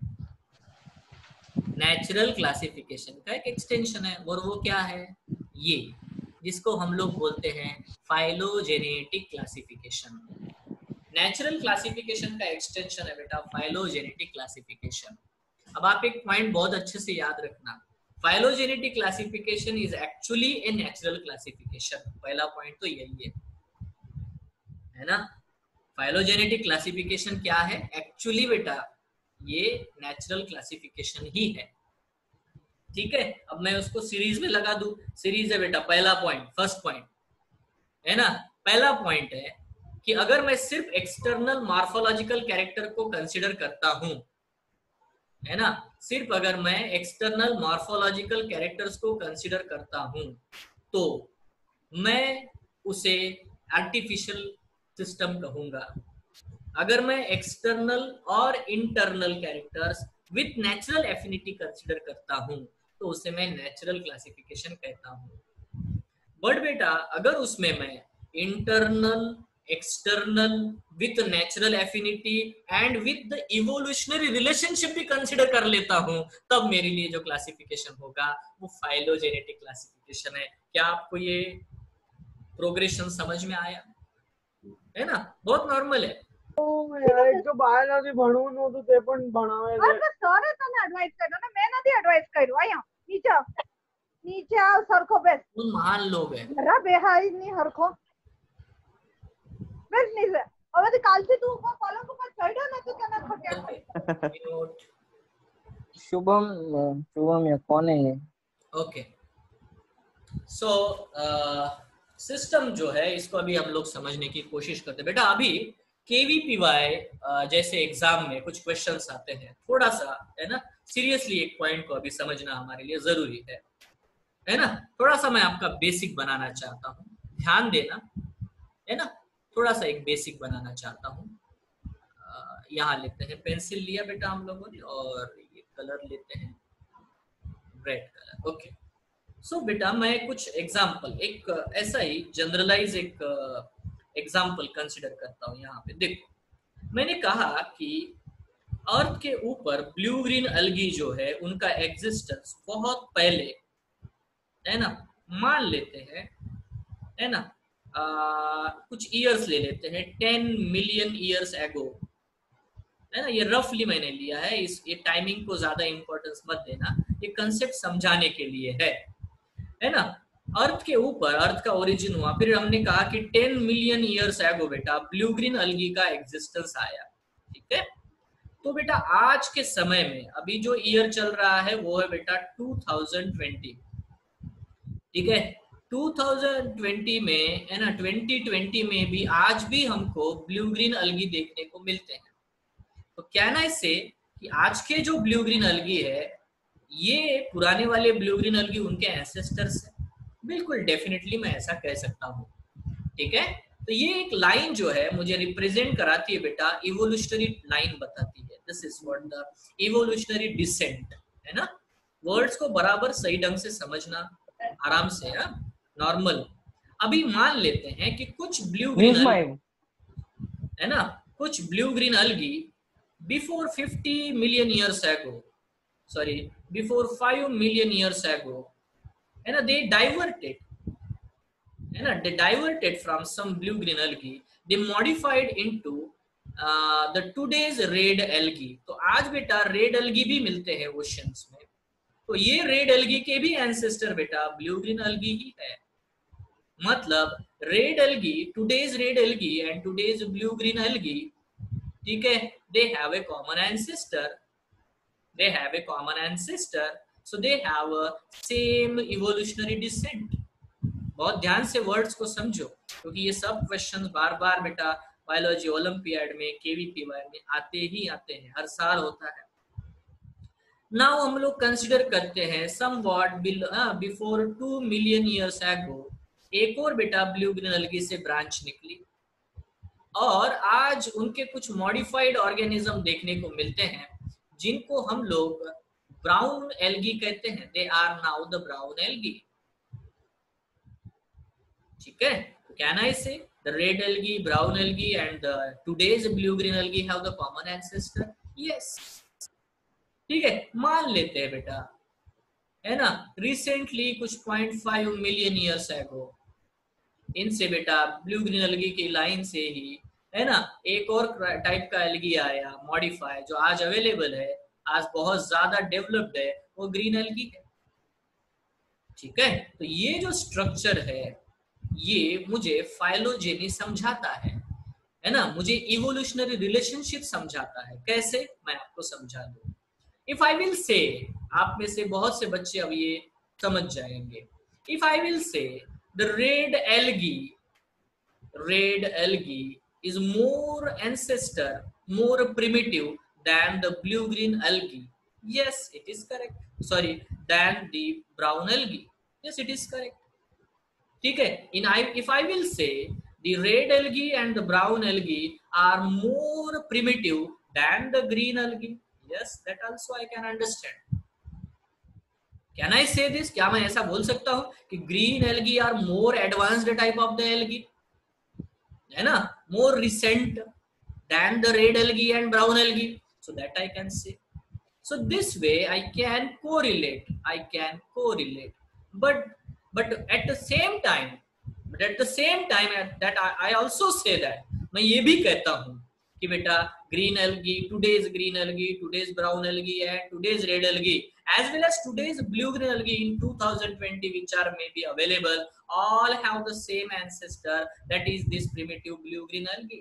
A: नेचुरल क्लासिफिकेशन का एक एक्सटेंशन है, और वो क्या है, ये जिसको हम लोग बोलते हैं फाइलोजेनेटिक क्लासिफिकेशन। नेचुरल क्लासिफिकेशन का एक्सटेंशन है बेटा फाइलोजेनेटिक क्लासिफिकेशन। अब आप एक पॉइंट बहुत अच्छे से याद रखना, phylogenetic classification is actually a natural classification. पहला पॉइंट तो यही है, है ना। फाइलोजेनेटिक क्लासिफिकेशन क्या है? एक्चुअली बेटा ये नेचुरल क्लासिफिकेशन ही है, ठीक है। अब मैं उसको सीरीज में लगा दूं, सीरीज है बेटा पहला पॉइंट, फर्स्ट पॉइंट है ना। पहला पॉइंट है कि अगर मैं सिर्फ एक्सटर्नल मॉर्फोलॉजिकल कैरेक्टर को कंसीडर करता हूं, है ना, सिर्फ अगर मैं एक्सटर्नल मॉर्फोलॉजिकल कैरेक्टर्स को कंसीडर करता हूं तो मैं उसे आर्टिफिशियल सिस्टम कहूंगा। अगर मैं एक्सटर्नल और internal characters with natural affinity consider करता हूं तो उसे मैं नेचुरल क्लासिफिकेशन कहता हूं। बट बेटा अगर उसमें मैं internal, external, with natural affinity and with the evolutionary relationship भी कंसीडर कर लेता हूं, तब मेरे लिए जो क्लासिफिकेशन होगा वो फाइलोजेनेटिक क्लासिफिकेशन है। क्या आपको ये प्रोग्रेशन समझ में आया? है ना, बहुत नॉर्मल है।
G: જો બાયોલોજી ભણવું નહોતું તે પણ ભણાવે છે. સરે તને એડવાઇસ કર્યો ને, મેં નથી એડવાઇસ કર્યું. અહીંયા નીચે નીચે આવ, સરખો બેસ.
A: तुम महान लोग हैं।
G: જરા બેહાઈ ની હરખો બેસ નીચે. હવે કાલથી તું પલંગ ઉપર ચડ્યો ને તો તને ખટ્યા.
C: शुभम शुभम ये कौन है ये?
A: ओके, सो सिस्टम जो है इसको अभी हम लोग समझने की कोशिश करते हैं। बेटा अभी केवीपीवाई जैसे एग्जाम में कुछ क्वेश्चंस आते हैं, थोड़ा सा है ना सीरियसली एक पॉइंट को अभी समझना हमारे लिए जरूरी है, है ना। थोड़ा सा मैं आपका बेसिक बनाना चाहता हूँ, ध्यान देना, है ना। थोड़ा सा एक बेसिक बनाना चाहता हूँ। यहाँ लेते हैं, पेंसिल लिया बेटा हम लोगों ने, और ये कलर लेते हैं रेड कलर। ओके, सो बेटा मैं कुछ एग्जाम्पल, एक ऐसा ही जनरलाइज एक एग्जाम्पल कंसिडर करता हूँ। यहाँ पे देखो, मैंने कहा कि अर्थ के ऊपर ब्लू ग्रीन अलगी जो है उनका एग्जिस्टेंस बहुत पहले, है ना, मान लेते हैं, है ना, आ, कुछ ईयर्स ले लेते हैं, टेन मिलियन ईयर्स एगो, है ना। ये रफली मैंने लिया है, इस ये टाइमिंग को ज्यादा इंपॉर्टेंस मत देना, ये कंसेप्ट समझाने के लिए है, है ना। अर्थ के ऊपर अर्थ का ओरिजिन हुआ, फिर हमने कहा कि टेन मिलियन ईयर्स एगो बेटा ब्लू ग्रीन अलगी का एग्जिस्टेंस आया, ठीक है। तो बेटा आज के समय में अभी जो ईयर चल रहा है वो है बेटा टू थाउजेंड ट्वेंटी, ठीक है। टू थाउजेंड ट्वेंटी में, है ना, ट्वेंटी ट्वेंटी में भी आज भी हमको ब्लू ग्रीन अलगी देखने को मिलते हैं। तो कहना इससे कि आज के जो ब्लू ग्रीन अलगी है ये पुराने वाले ब्लू ग्रीन अलगी उनके एंसेस्टर्स हैं। बिल्कुल डेफिनेटली मैं ऐसा कह सकता हूँ, ठीक है। तो ये एक लाइन जो है मुझे रिप्रेजेंट कराती है बेटा, इवोल्यूशनरी लाइन बताती है। This is what the evolutionary descent, है ना। वर्ड्स को बराबर सही ढंग से समझना, आराम से, नॉर्मल। अभी मान लेते हैं कि कुछ ब्लू ग्रीन है ना, कुछ blue green algae before fifty million years ago, sorry before five million years ago, है ना, they diverted, है ना, they diverted from some blue green algae, they modified into uh, the today's red algae। तो आज बेटा red algae भी मिलते हैं ओशंस में, तो ये रेड algae के भी एंसेस्टर बेटा ब्लू ग्रीन algae ही है। मतलब red algae, today's red algae and today's blue green algae, ठीक है, they have a common ancestor, they have a common ancestor, so they have a same evolutionary descent। बहुत ध्यान से words को समझो, क्योंकि ये सब क्वेश्चंस बार बार बेटा बायोलॉजी ओलंपियाड में, केवीपीवाई में आते ही आते हैं, हर साल होता है। नाउ हम लोग कंसिडर करते हैं somewhat before two million years ago एक और बेटा ब्लू ग्रीन अलगी से ब्रांच निकली, और आज उनके कुछ मॉडिफाइड ऑर्गेनिज्म देखने को मिलते हैं जिनको हम लोग ब्राउन एल्गी कहते हैं। They are now the brown algae, ठीक है। Can I say the red algae, brown algae and the today's blue green algae have the common ancestor? Yes, ठीक है, मान लेते हैं बेटा, है ना। रिसेंटली कुछ point five million years ago इनसे बेटा ब्लू ग्रीन एल्गी की लाइन से ही, है ना, एक और टाइप का एल्गी आया मॉडिफाई, जो आज अवेलेबल है, आज बहुत ज्यादा डेवलप्ड है, वो ग्रीन एल्गी है। ठीक है, तो ये जो स्ट्रक्चर है ये मुझे फाइलोजेनी समझाता है है ना, मुझे इवोल्यूशनरी रिलेशनशिप समझाता है। कैसे, मैं आपको समझा दूं। इफ आई विल से, आप में से बहुत से बच्चे अब ये समझ जाएंगे। If I will say the red algae red algae is more ancestor, more primitive than the blue green algae. Yes, it is correct. Sorry, than the brown algae. Yes, it is correct. ठीक है, in I, if I will say the red algae and the brown algae are more primitive than the green algae. Yes, that also I can understand. Can I say this? क्या मैं ऐसा बोल सकता हूँ कि green algae are more advanced type of the algae, है ना, more recent than the red algae and brown algae? So that I can say. So this way I can correlate. I can correlate. But but at the same time, but at the same time that I, I also say that मैं ये भी कहता हूँ कि बेटा green algae, today's green algae, today's brown algae and today's red algae as well as today's blue green algae in two thousand twenty which are maybe available all have the same ancestor, that is this primitive blue green algae,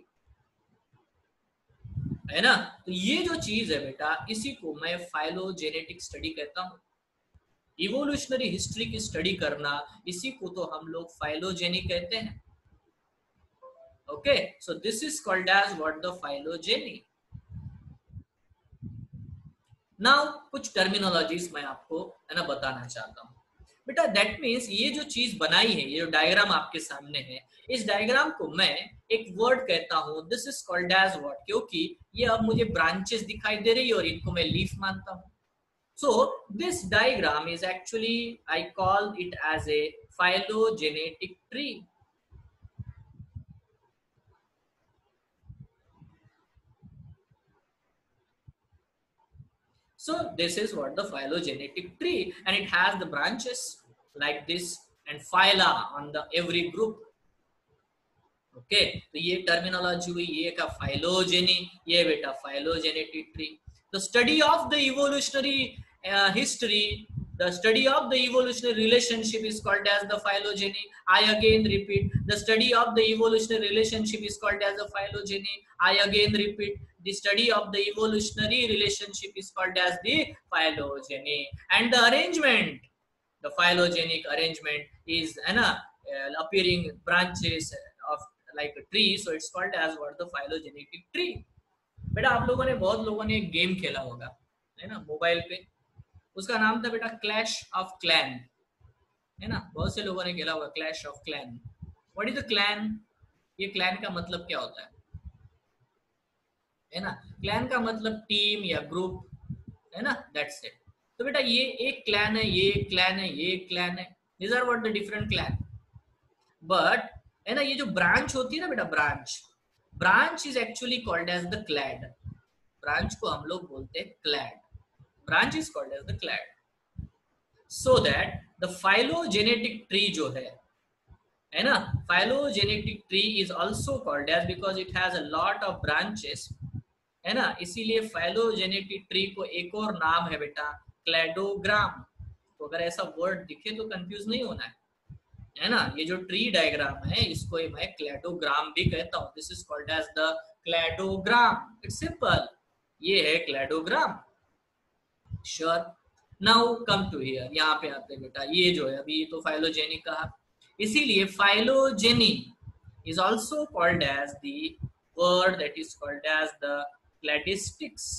A: है ना। तो ये जो चीज है बेटा इसी को मैं फाइलोजेनेटिक स्टडी कहता हूँ। इवोल्यूशनरी हिस्ट्री की स्टडी करना इसी को तो हम लोग फाइलोजेनी कहते हैं। Okay, so this is called as what the phylogeny. Now कुछ टर्मिनोलॉजीज मैं आपको है ना बताना चाहता हूँ बेटा। दैट मीन्स ये जो चीज बनाई है, ये जो डायग्राम आपके सामने है, इस डायग्राम को मैं एक वर्ड कहता हूँ, this is called as what, क्योंकि ये अब मुझे ब्रांचेस दिखाई दे रही है और इनको मैं लीफ मानता हूँ। So this diagram is actually, I call it as a phylogenetic tree. So this is what the phylogenetic tree, and it has the branches like this and phyla on the every group. Okay, तो ये terminology हुई, ये का phylogeny, ये बेटा phylogenetic tree. The study of the evolutionary uh, history, the study of the evolutionary relationship is called as the phylogeny. I again repeat, the study of the evolutionary relationship is called as the phylogeny. I again repeat, the study of the evolutionary relationship is called as the phylogeny. And the arrangement, the phylogenic arrangement is you know, uh, appearing branches of like a tree, so it's called as what, the phylogenetic tree. बेटा आप लोगों ने बहुत लोगों ने एक game खेला होगा है ना मोबाइल पे, उसका नाम था बेटा क्लैश ऑफ क्लैन, है ना, बहुत से लोगों ने खेला होगा Clash of Clan. What is the clan? ये क्लैन का मतलब क्या होता है है ना, क्लैन का मतलब टीम या ग्रुप, है ना, दैट्स इट। तो बेटा ये एक क्लैन है, ये एक क्लैन है, ये एक क्लैन है, these are what the different clan. But है ना ये जो ब्रांच होती है ना बेटा, branch branch is actually called as the clade. branch को हम लोग बोलते हैं clade. branch is called as the clade. So that the phylogenetic tree जो है है ना, phylogenetic tree is also called as because it has a lot of branches, है ना, इसीलिए phylogenetic tree को एक और नाम है बेटा cladogram। तो अगर ऐसा वर्ड दिखे तो कंफ्यूज नहीं होना है, है ना। ये जो ट्री डायग्राम है इसको मैं क्लैडोग्राम भी कहता हूँ। This is called as the cladogram. It's simple, ये है cladogram. Sure. Now come to here, यहाँ पे आते हैं बेटा। ये जो है अभी तो फाइलोजेनी कहा, इसीलिए phylogeny is also called as the word that is called as the cladistics.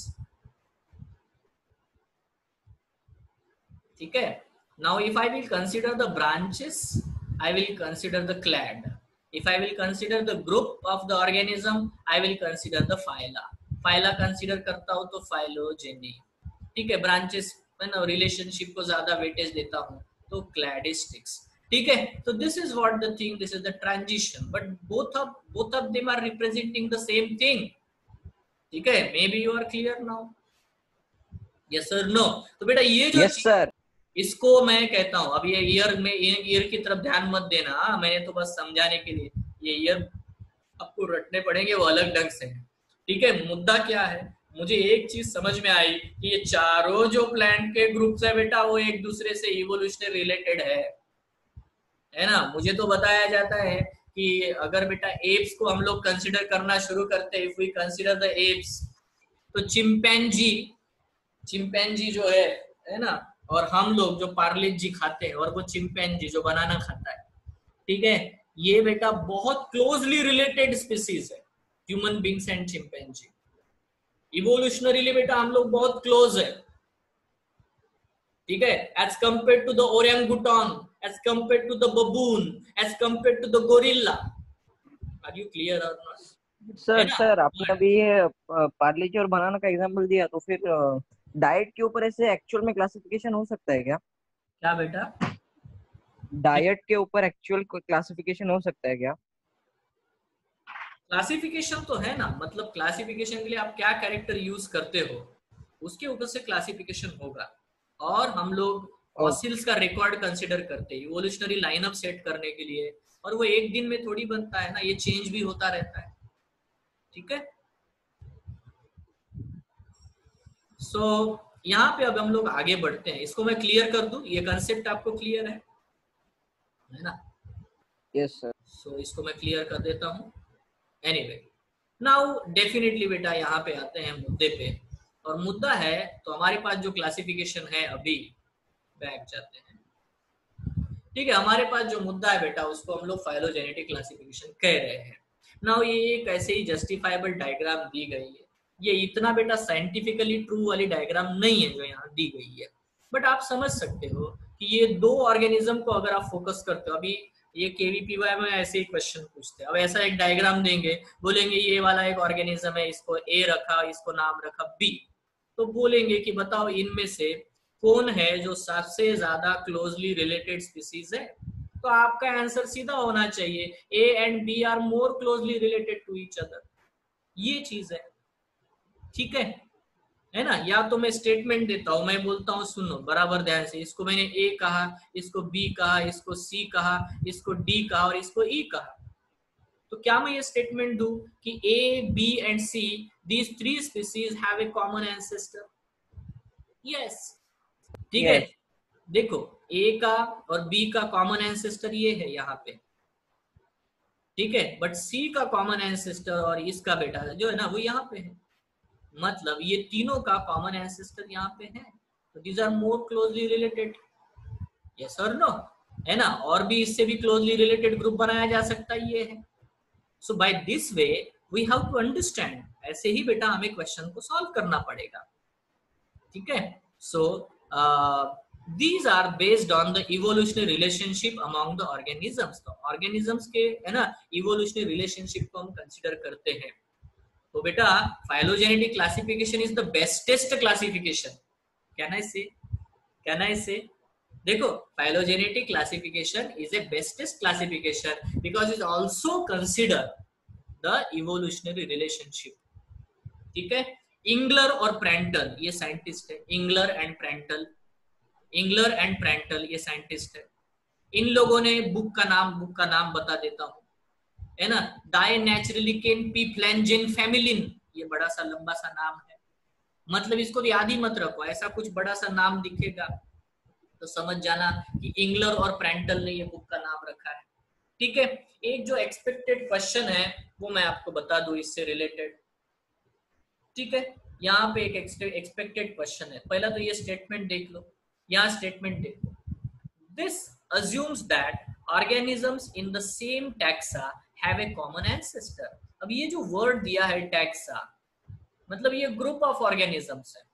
A: ठीक है। Now if I will consider the branches, I will consider the clade. If I will consider the group of the organism, I will consider the phyla. Phyla consider करता हूँ तो phylogeny। ठीक है, branches में ना relationship को ज्यादा weightage देता हूँ तो cladistics। ठीक है, तो this is what the thing, this is the transition, but both of both of them are representing the same thing। ठीक है, maybe you are clear now? Yes or no? तो बेटा ये जो
C: yes sir,
A: इसको मैं कहता हूं, अब ये ईयर में ईयर की तरफ ध्यान मत देना, मैंने तो बस समझाने के लिए, ये ईयर आपको रटने पड़ेंगे वो अलग ढंग से। ठीक है, मुद्दा क्या है मुझे एक चीज समझ में आई कि ये चारों जो प्लांट के ग्रुप्स है बेटा वो एक दूसरे से इवोल्यूशनरी रिलेटेड है है ना। मुझे तो बताया जाता है कि अगर बेटा एप्स को हम लोग कंसिडर करना शुरू करते हैं, if we consider the apes, तो चिंपैंजी चिंपैंजी जो है है ना, और हम लोग जो पार्ले जी खाते हैं और वो चिंपैंजी जो बनाना खाता है, ठीक है, ये बेटा बहुत क्लोजली रिलेटेड स्पीसीज है, human beings and chimpanzee. Evolutionarily बेटा हम लोग बहुत क्लोज है, ठीक है, as compared to the orangutan, as compared to the baboon, as compared to the gorilla. Are you clear और नॉट?
C: सर सर आपने अभी ये पार्ले जी और बनाना का एग्जांपल दिया, तो फिर डाइट के ऊपर ऐसे एक्चुअल में क्लासिफिकेशन हो सकता है क्या?
A: क्या बेटा?
C: डाइट के ऊपर एक्चुअल क्लासिफिकेशन हो सकता है क्या?
A: क्लासिफिकेशन तो है ना, मतलब क्लासिफिकेशन के लिए आप क्या कैरेक्टर यूज करते हो उसके ऊपर से क्लासिफिकेशन होगा। और हम लोग फॉसिल्स का रिकॉर्ड कंसिडर करते हैं इवोल्यूशनरी लाइनअप सेट करने के लिए, और वो एक दिन में थोड़ी बनता है ना, ये चेंज भी होता रहता है, ठीक है। सो so, यहाँ पे अब हम लोग आगे बढ़ते हैं। इसको मैं क्लियर कर दूं, ये कंसेप्ट आपको क्लियर है है ना?
C: Yes sir.
A: सो इसको मैं क्लियर कर देता हूँ। एनीवे नाउ डेफिनेटली बेटा यहाँ पे आते हैं मुद्दे पे, और मुद्दा है तो हमारे पास जो क्लासिफिकेशन है, अभी बैक जाते हैं, ठीक है, हमारे पास जो मुद्दा है बेटा उसको हम लोग फाइलोजेनेटिक क्लासिफिकेशन कह रहे हैं। नाउ ये एक ऐसे ही जस्टिफाइबल डायग्राम दी गई है, ये इतना बेटा साइंटिफिकली ट्रू वाली डायग्राम नहीं है जो यहाँ दी गई है, बट आप समझ सकते हो कि ये दो ऑर्गेनिज्म को अगर आप फोकस करते हो, अभी ये केवीपीवाई में ऐसे ही क्वेश्चन पूछते हैं, अब ऐसा एक डायग्राम देंगे, बोलेंगे ये वाला एक ऑर्गेनिज्म है, इसको ए रखा, इसको नाम रखा बी, तो बोलेंगे कि बताओ इनमें से कौन है जो सबसे ज्यादा क्लोजली रिलेटेड स्पीसीज है, तो आपका आंसर सीधा होना चाहिए A and B are more closely related to each other, ये चीज है, ठीक है है ना। या तो मैं स्टेटमेंट देता हूं, मैं बोलता हूं सुनो बराबर ध्यान से, इसको मैंने ए कहा, इसको बी कहा, इसको सी कहा, इसको डी कहा और इसको ई कहा, तो क्या मैं ये स्टेटमेंट दूं कि A B and C these three species have a common ancestor? Yes, ठीक है। देखो ए का और बी का कॉमन एंसेस्टर ये है यहाँ पे, ठीक है, बट सी का कॉमन एंसेस्टर और इसका बेटा जो है ना वो यहाँ पे है, मतलब ये तीनों का कॉमन एंसेस्टर यहाँ पे है, तो these are more closely related, yes और नो, है ना। और भी इससे भी क्लोजली रिलेटेड ग्रुप बनाया जा सकता है, ये है। So by this way we have to understand, ऐसे ही बेटा हमें क्वेश्चन को सॉल्व करना पड़ेगा, ठीक है। सो these are based on the evolutionary relationship among the organisms, तो organisms के है ना evolutionary relationship को हम consider करते हैं। तो बेटा phylogenetic classification is the bestest classification, can I say can I say देखो phylogenetic classification is a bestest classification because it also consider the evolutionary relationship, ठीक है। इंगलर और प्रेंटल ये साइंटिस्ट है, Engler and Prantl, Engler and Prantl ये scientist है। इन लोगों ने बुक का नाम बुक का नाम बता देता हूं, है ना, डायनेचुरलिकेन पीफ्लैंजिन फेमिलिन, ये बड़ा सा लंबा सा नाम है, मतलब इसको याद ही मत रखो, ऐसा कुछ बड़ा सा नाम दिखेगा तो समझ जाना कि इंगलर और प्रेंटल ने ये बुक का नाम रखा है, ठीक है। एक जो एक्सपेक्टेड क्वेश्चन है वो मैं आपको बता दूं इससे रिलेटेड, ठीक है। यहाँ पे एक एक्सपेक्टेड क्वेश्चन है, पहला तो ये स्टेटमेंट देख लो, यहाँ स्टेटमेंट देखो, this assumes that organisms in the same taxa have a common ancestor. अब ये जो वर्ड दिया है टैक्सा, मतलब ये ग्रुप ऑफ ऑर्गेनिजम्स है,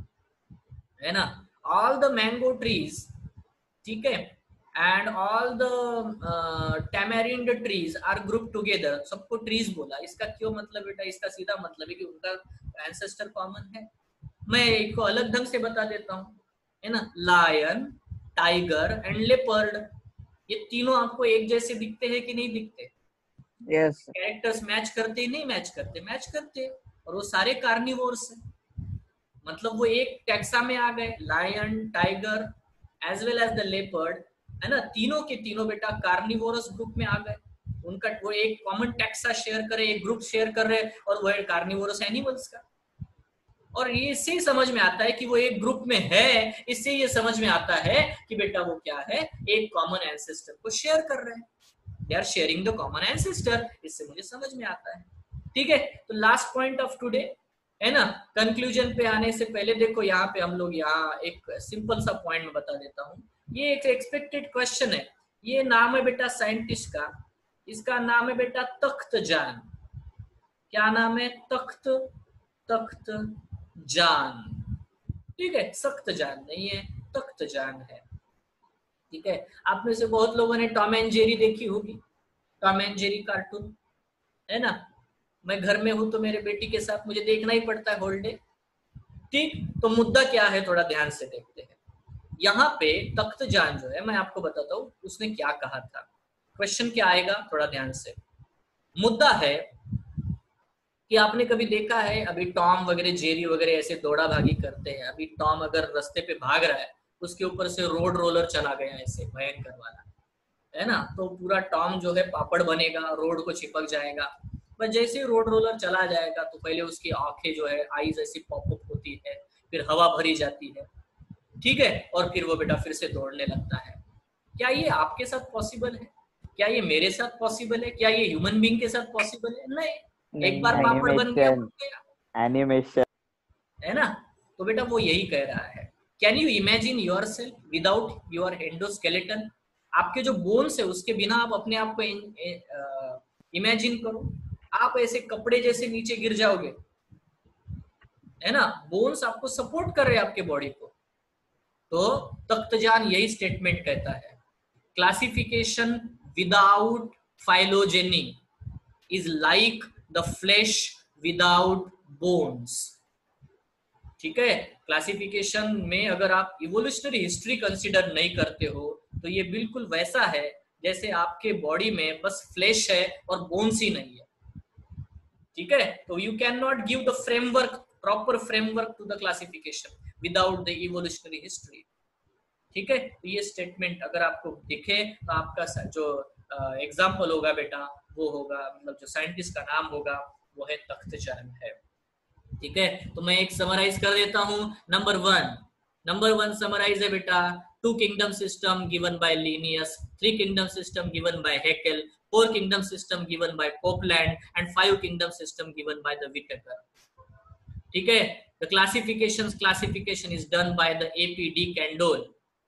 A: है ना। ऑल द मैंगो ट्रीज, ठीक है, and all the tamarind trees are group together, सबको ट्रीज बोला, इसका क्यों मतलब बेटा, इसका सीधा मतलब है कि उनका एंसेस्टर कॉमन है। मैं इसको अलग ढंग से बता देता हूँ, है ना, लायन, टाइगर एंड लेपर्ड, ये तीनों आपको एक जैसे दिखते हैं कि नहीं दिखते?
C: यस।
A: कैरेक्टर्स मैच करते नहीं मैच करते? मैच करते, और वो सारे कार्निवोर्स हैं, मतलब वो एक टैक्सा में आ गए, lion, tiger as well as the leopard, है ना, तीनों के तीनों बेटा कार्निवोरस ग्रुप में आ गए, उनका वो एक कॉमन टैक्सा शेयर करे, एक ग्रुप शेयर कर रहे हैं, और वो है कार्निवोरस एनिमल्स का, और ये इससे ही समझ में आता है कि वो एक ग्रुप में है, इससे ये समझ में आता है कि बेटा वो क्या है, एक कॉमन एंसेस्टर को शेयर कर रहे हैं, they are sharing the common ancestor, इससे मुझे समझ में आता है। ठीक है, तो लास्ट पॉइंट ऑफ टुडे है ना, कंक्लूजन पे आने से पहले देखो यहाँ पे हम लोग यहाँ एक सिंपल सा पॉइंट में बता देता हूँ। ये एक एक्सपेक्टेड क्वेश्चन है, ये नाम है बेटा साइंटिस्ट का, इसका नाम है बेटा तख्त जान। क्या नाम है? तख्त तख्त जान। ठीक है, सख्त जान नहीं है, तख्त जान है। ठीक है, आप में से बहुत लोगों ने टॉम एंड जेरी देखी होगी, टॉम एंड जेरी कार्टून है ना। मैं घर में हूं तो मेरे बेटी के साथ मुझे देखना ही पड़ता है होल डे। ठीक, तो मुद्दा क्या है थोड़ा ध्यान से देखते हैं। यहाँ पे तख्त जान जो है, मैं आपको बताता हूँ उसने क्या कहा था। क्वेश्चन क्या आएगा थोड़ा ध्यान से। मुद्दा है कि आपने कभी देखा है, अभी टॉम वगैरह जेरी वगैरह ऐसे दौड़ा भागी करते हैं, अभी टॉम अगर रास्ते पे भाग रहा है, उसके ऊपर से रोड रोलर चला गया ऐसे भयंकर वाला, है ना, तो पूरा टॉम जो है पापड़ बनेगा, रोड को चिपक जाएगा। पर जैसे ही रोड रोलर चला जाएगा तो पहले उसकी आंखें जो है, आईज ऐसी पॉपअप होती है, फिर हवा भरी जाती है, ठीक है, और फिर वो बेटा फिर से दौड़ने लगता है। क्या ये आपके साथ पॉसिबल है? क्या ये मेरे साथ पॉसिबल है? क्या ये ह्यूमन बीइंग के साथ पॉसिबल है? नहीं, एक बार पापड़ बन गया, बन गया,
E: एनिमेशन
A: है ना। तो बेटा वो यही कह रहा है, can you imagine yourself without your endoskeleton? आपके जो बोन्स है उसके बिना आप अपने आप को इमेजिन करो, आप ऐसे कपड़े जैसे नीचे गिर जाओगे, है ना, बोन्स आपको सपोर्ट कर रहे हैं आपके बॉडी को। तो तख्तजान यही स्टेटमेंट कहता है, classification without phylogeny is like the flesh without bones. ठीक है, क्लासिफिकेशन में अगर आप इवोल्यूशनरी हिस्ट्री कंसीडर नहीं करते हो तो ये बिल्कुल वैसा है जैसे आपके बॉडी में बस फ्लैश है और बोन्स ही नहीं है। ठीक है, तो you can not give the framework, proper framework to the classification without the evolutionary history. ठीक है, तो ये स्टेटमेंट अगर आपको दिखे तो आपका जो एग्जाम्पल uh, होगा बेटा वो होगा, मतलब जो साइंटिस्ट का नाम होगा वो है तख्तजान है। ठीक है, तो मैं एक समराइज कर देता हूँ। Number one number one summarise है बेटा, two kingdom system given by Linnaeus, three kingdom system given by Haeckel, four kingdom system given by Copeland and five kingdom system given by the Whittaker. ठीक है, the classification classification is done by the AP de Candolle,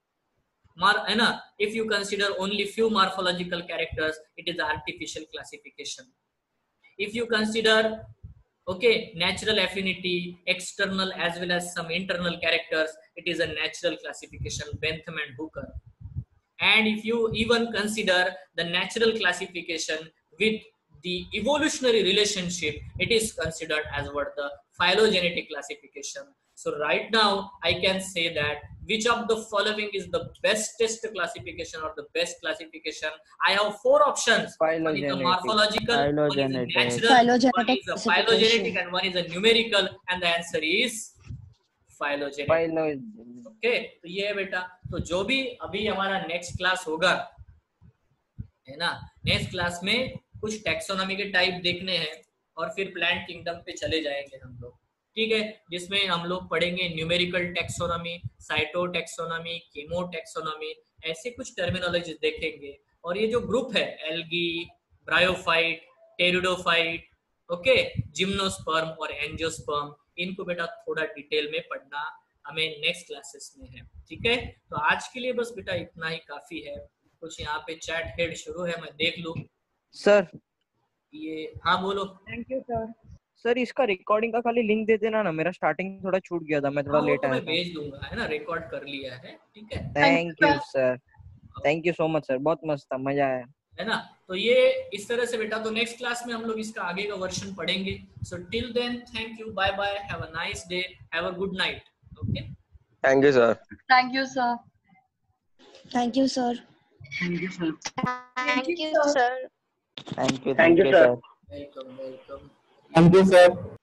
A: है ना। If you consider only few morphological characters it is artificial classification. If you consider okay natural affinity, external as well as some internal characters, it is a natural classification, Bentham and Hooker. And if you even consider the natural classification with the evolutionary relationship, it is considered as what the phylogenetic classification. So right now I can say that which of the following is the bestest classification or the best classification. I have four options. One is a morphological,
E: Phylogenetic.
A: one is a natural,
B: Phylogenetic
A: one is a phylogenetic, and one is a numerical, and the answer is phylogenetic. Okay, तो ये है बेटा। तो जो भी अभी हमारा next class होगा, है ना, नेक्स्ट क्लास में कुछ टैक्सोनॉमी के टाइप देखने हैं और फिर प्लांट किंगडम पे चले जाएंगे हम लोग। ठीक है, जिसमें हम लोग पढ़ेंगे numerical taxonomy, cyto taxonomy, chemo taxonomy, ऐसे कुछ टर्मिनोलॉजी देखेंगे। और ये जो ग्रुप है, algae, bryophyte, pteridophyte, okay, gymnosperm और एंजियोस्पर्म, इनको बेटा थोड़ा डिटेल में पढ़ना हमें नेक्स्ट क्लासेस में है। ठीक है, तो आज के लिए बस बेटा इतना ही काफी है। कुछ यहाँ पे चैट हेड शुरू है, मैं देख लूं
C: सर।
A: ये हाँ बोलो।
G: Thank you sir.
C: सर इसका रिकॉर्डिंग का खाली लिंक दे देना ना, मेरा स्टार्टिंग थोड़ा छूट गया था, मैं थोड़ा
A: हाँ,
C: लेट
A: तो
C: आया
A: मैं
C: था।
A: भेज दूंगा, है ना, रिकॉर्ड कर लिया है। ठीक है,
C: thank you sir, thank you so much sir, बहुत मस्त था, मजा आया,
A: है ना। तो ये इस तरह से बेटा, तो नेक्स्ट क्लास में हम लोग इसका आगे का वर्जन पढ़ेंगे। So till then thank you, bye bye, have a nice day, have a good night. Okay,
H: thank you sir.
I: Thank you, sir.
B: Thank you, sir.
C: Thank you sir,
B: Thank you, sir.
E: Thank you
F: Thank you,
E: you
F: sir.
E: sir.
A: Welcome welcome.
F: Thank you, sir.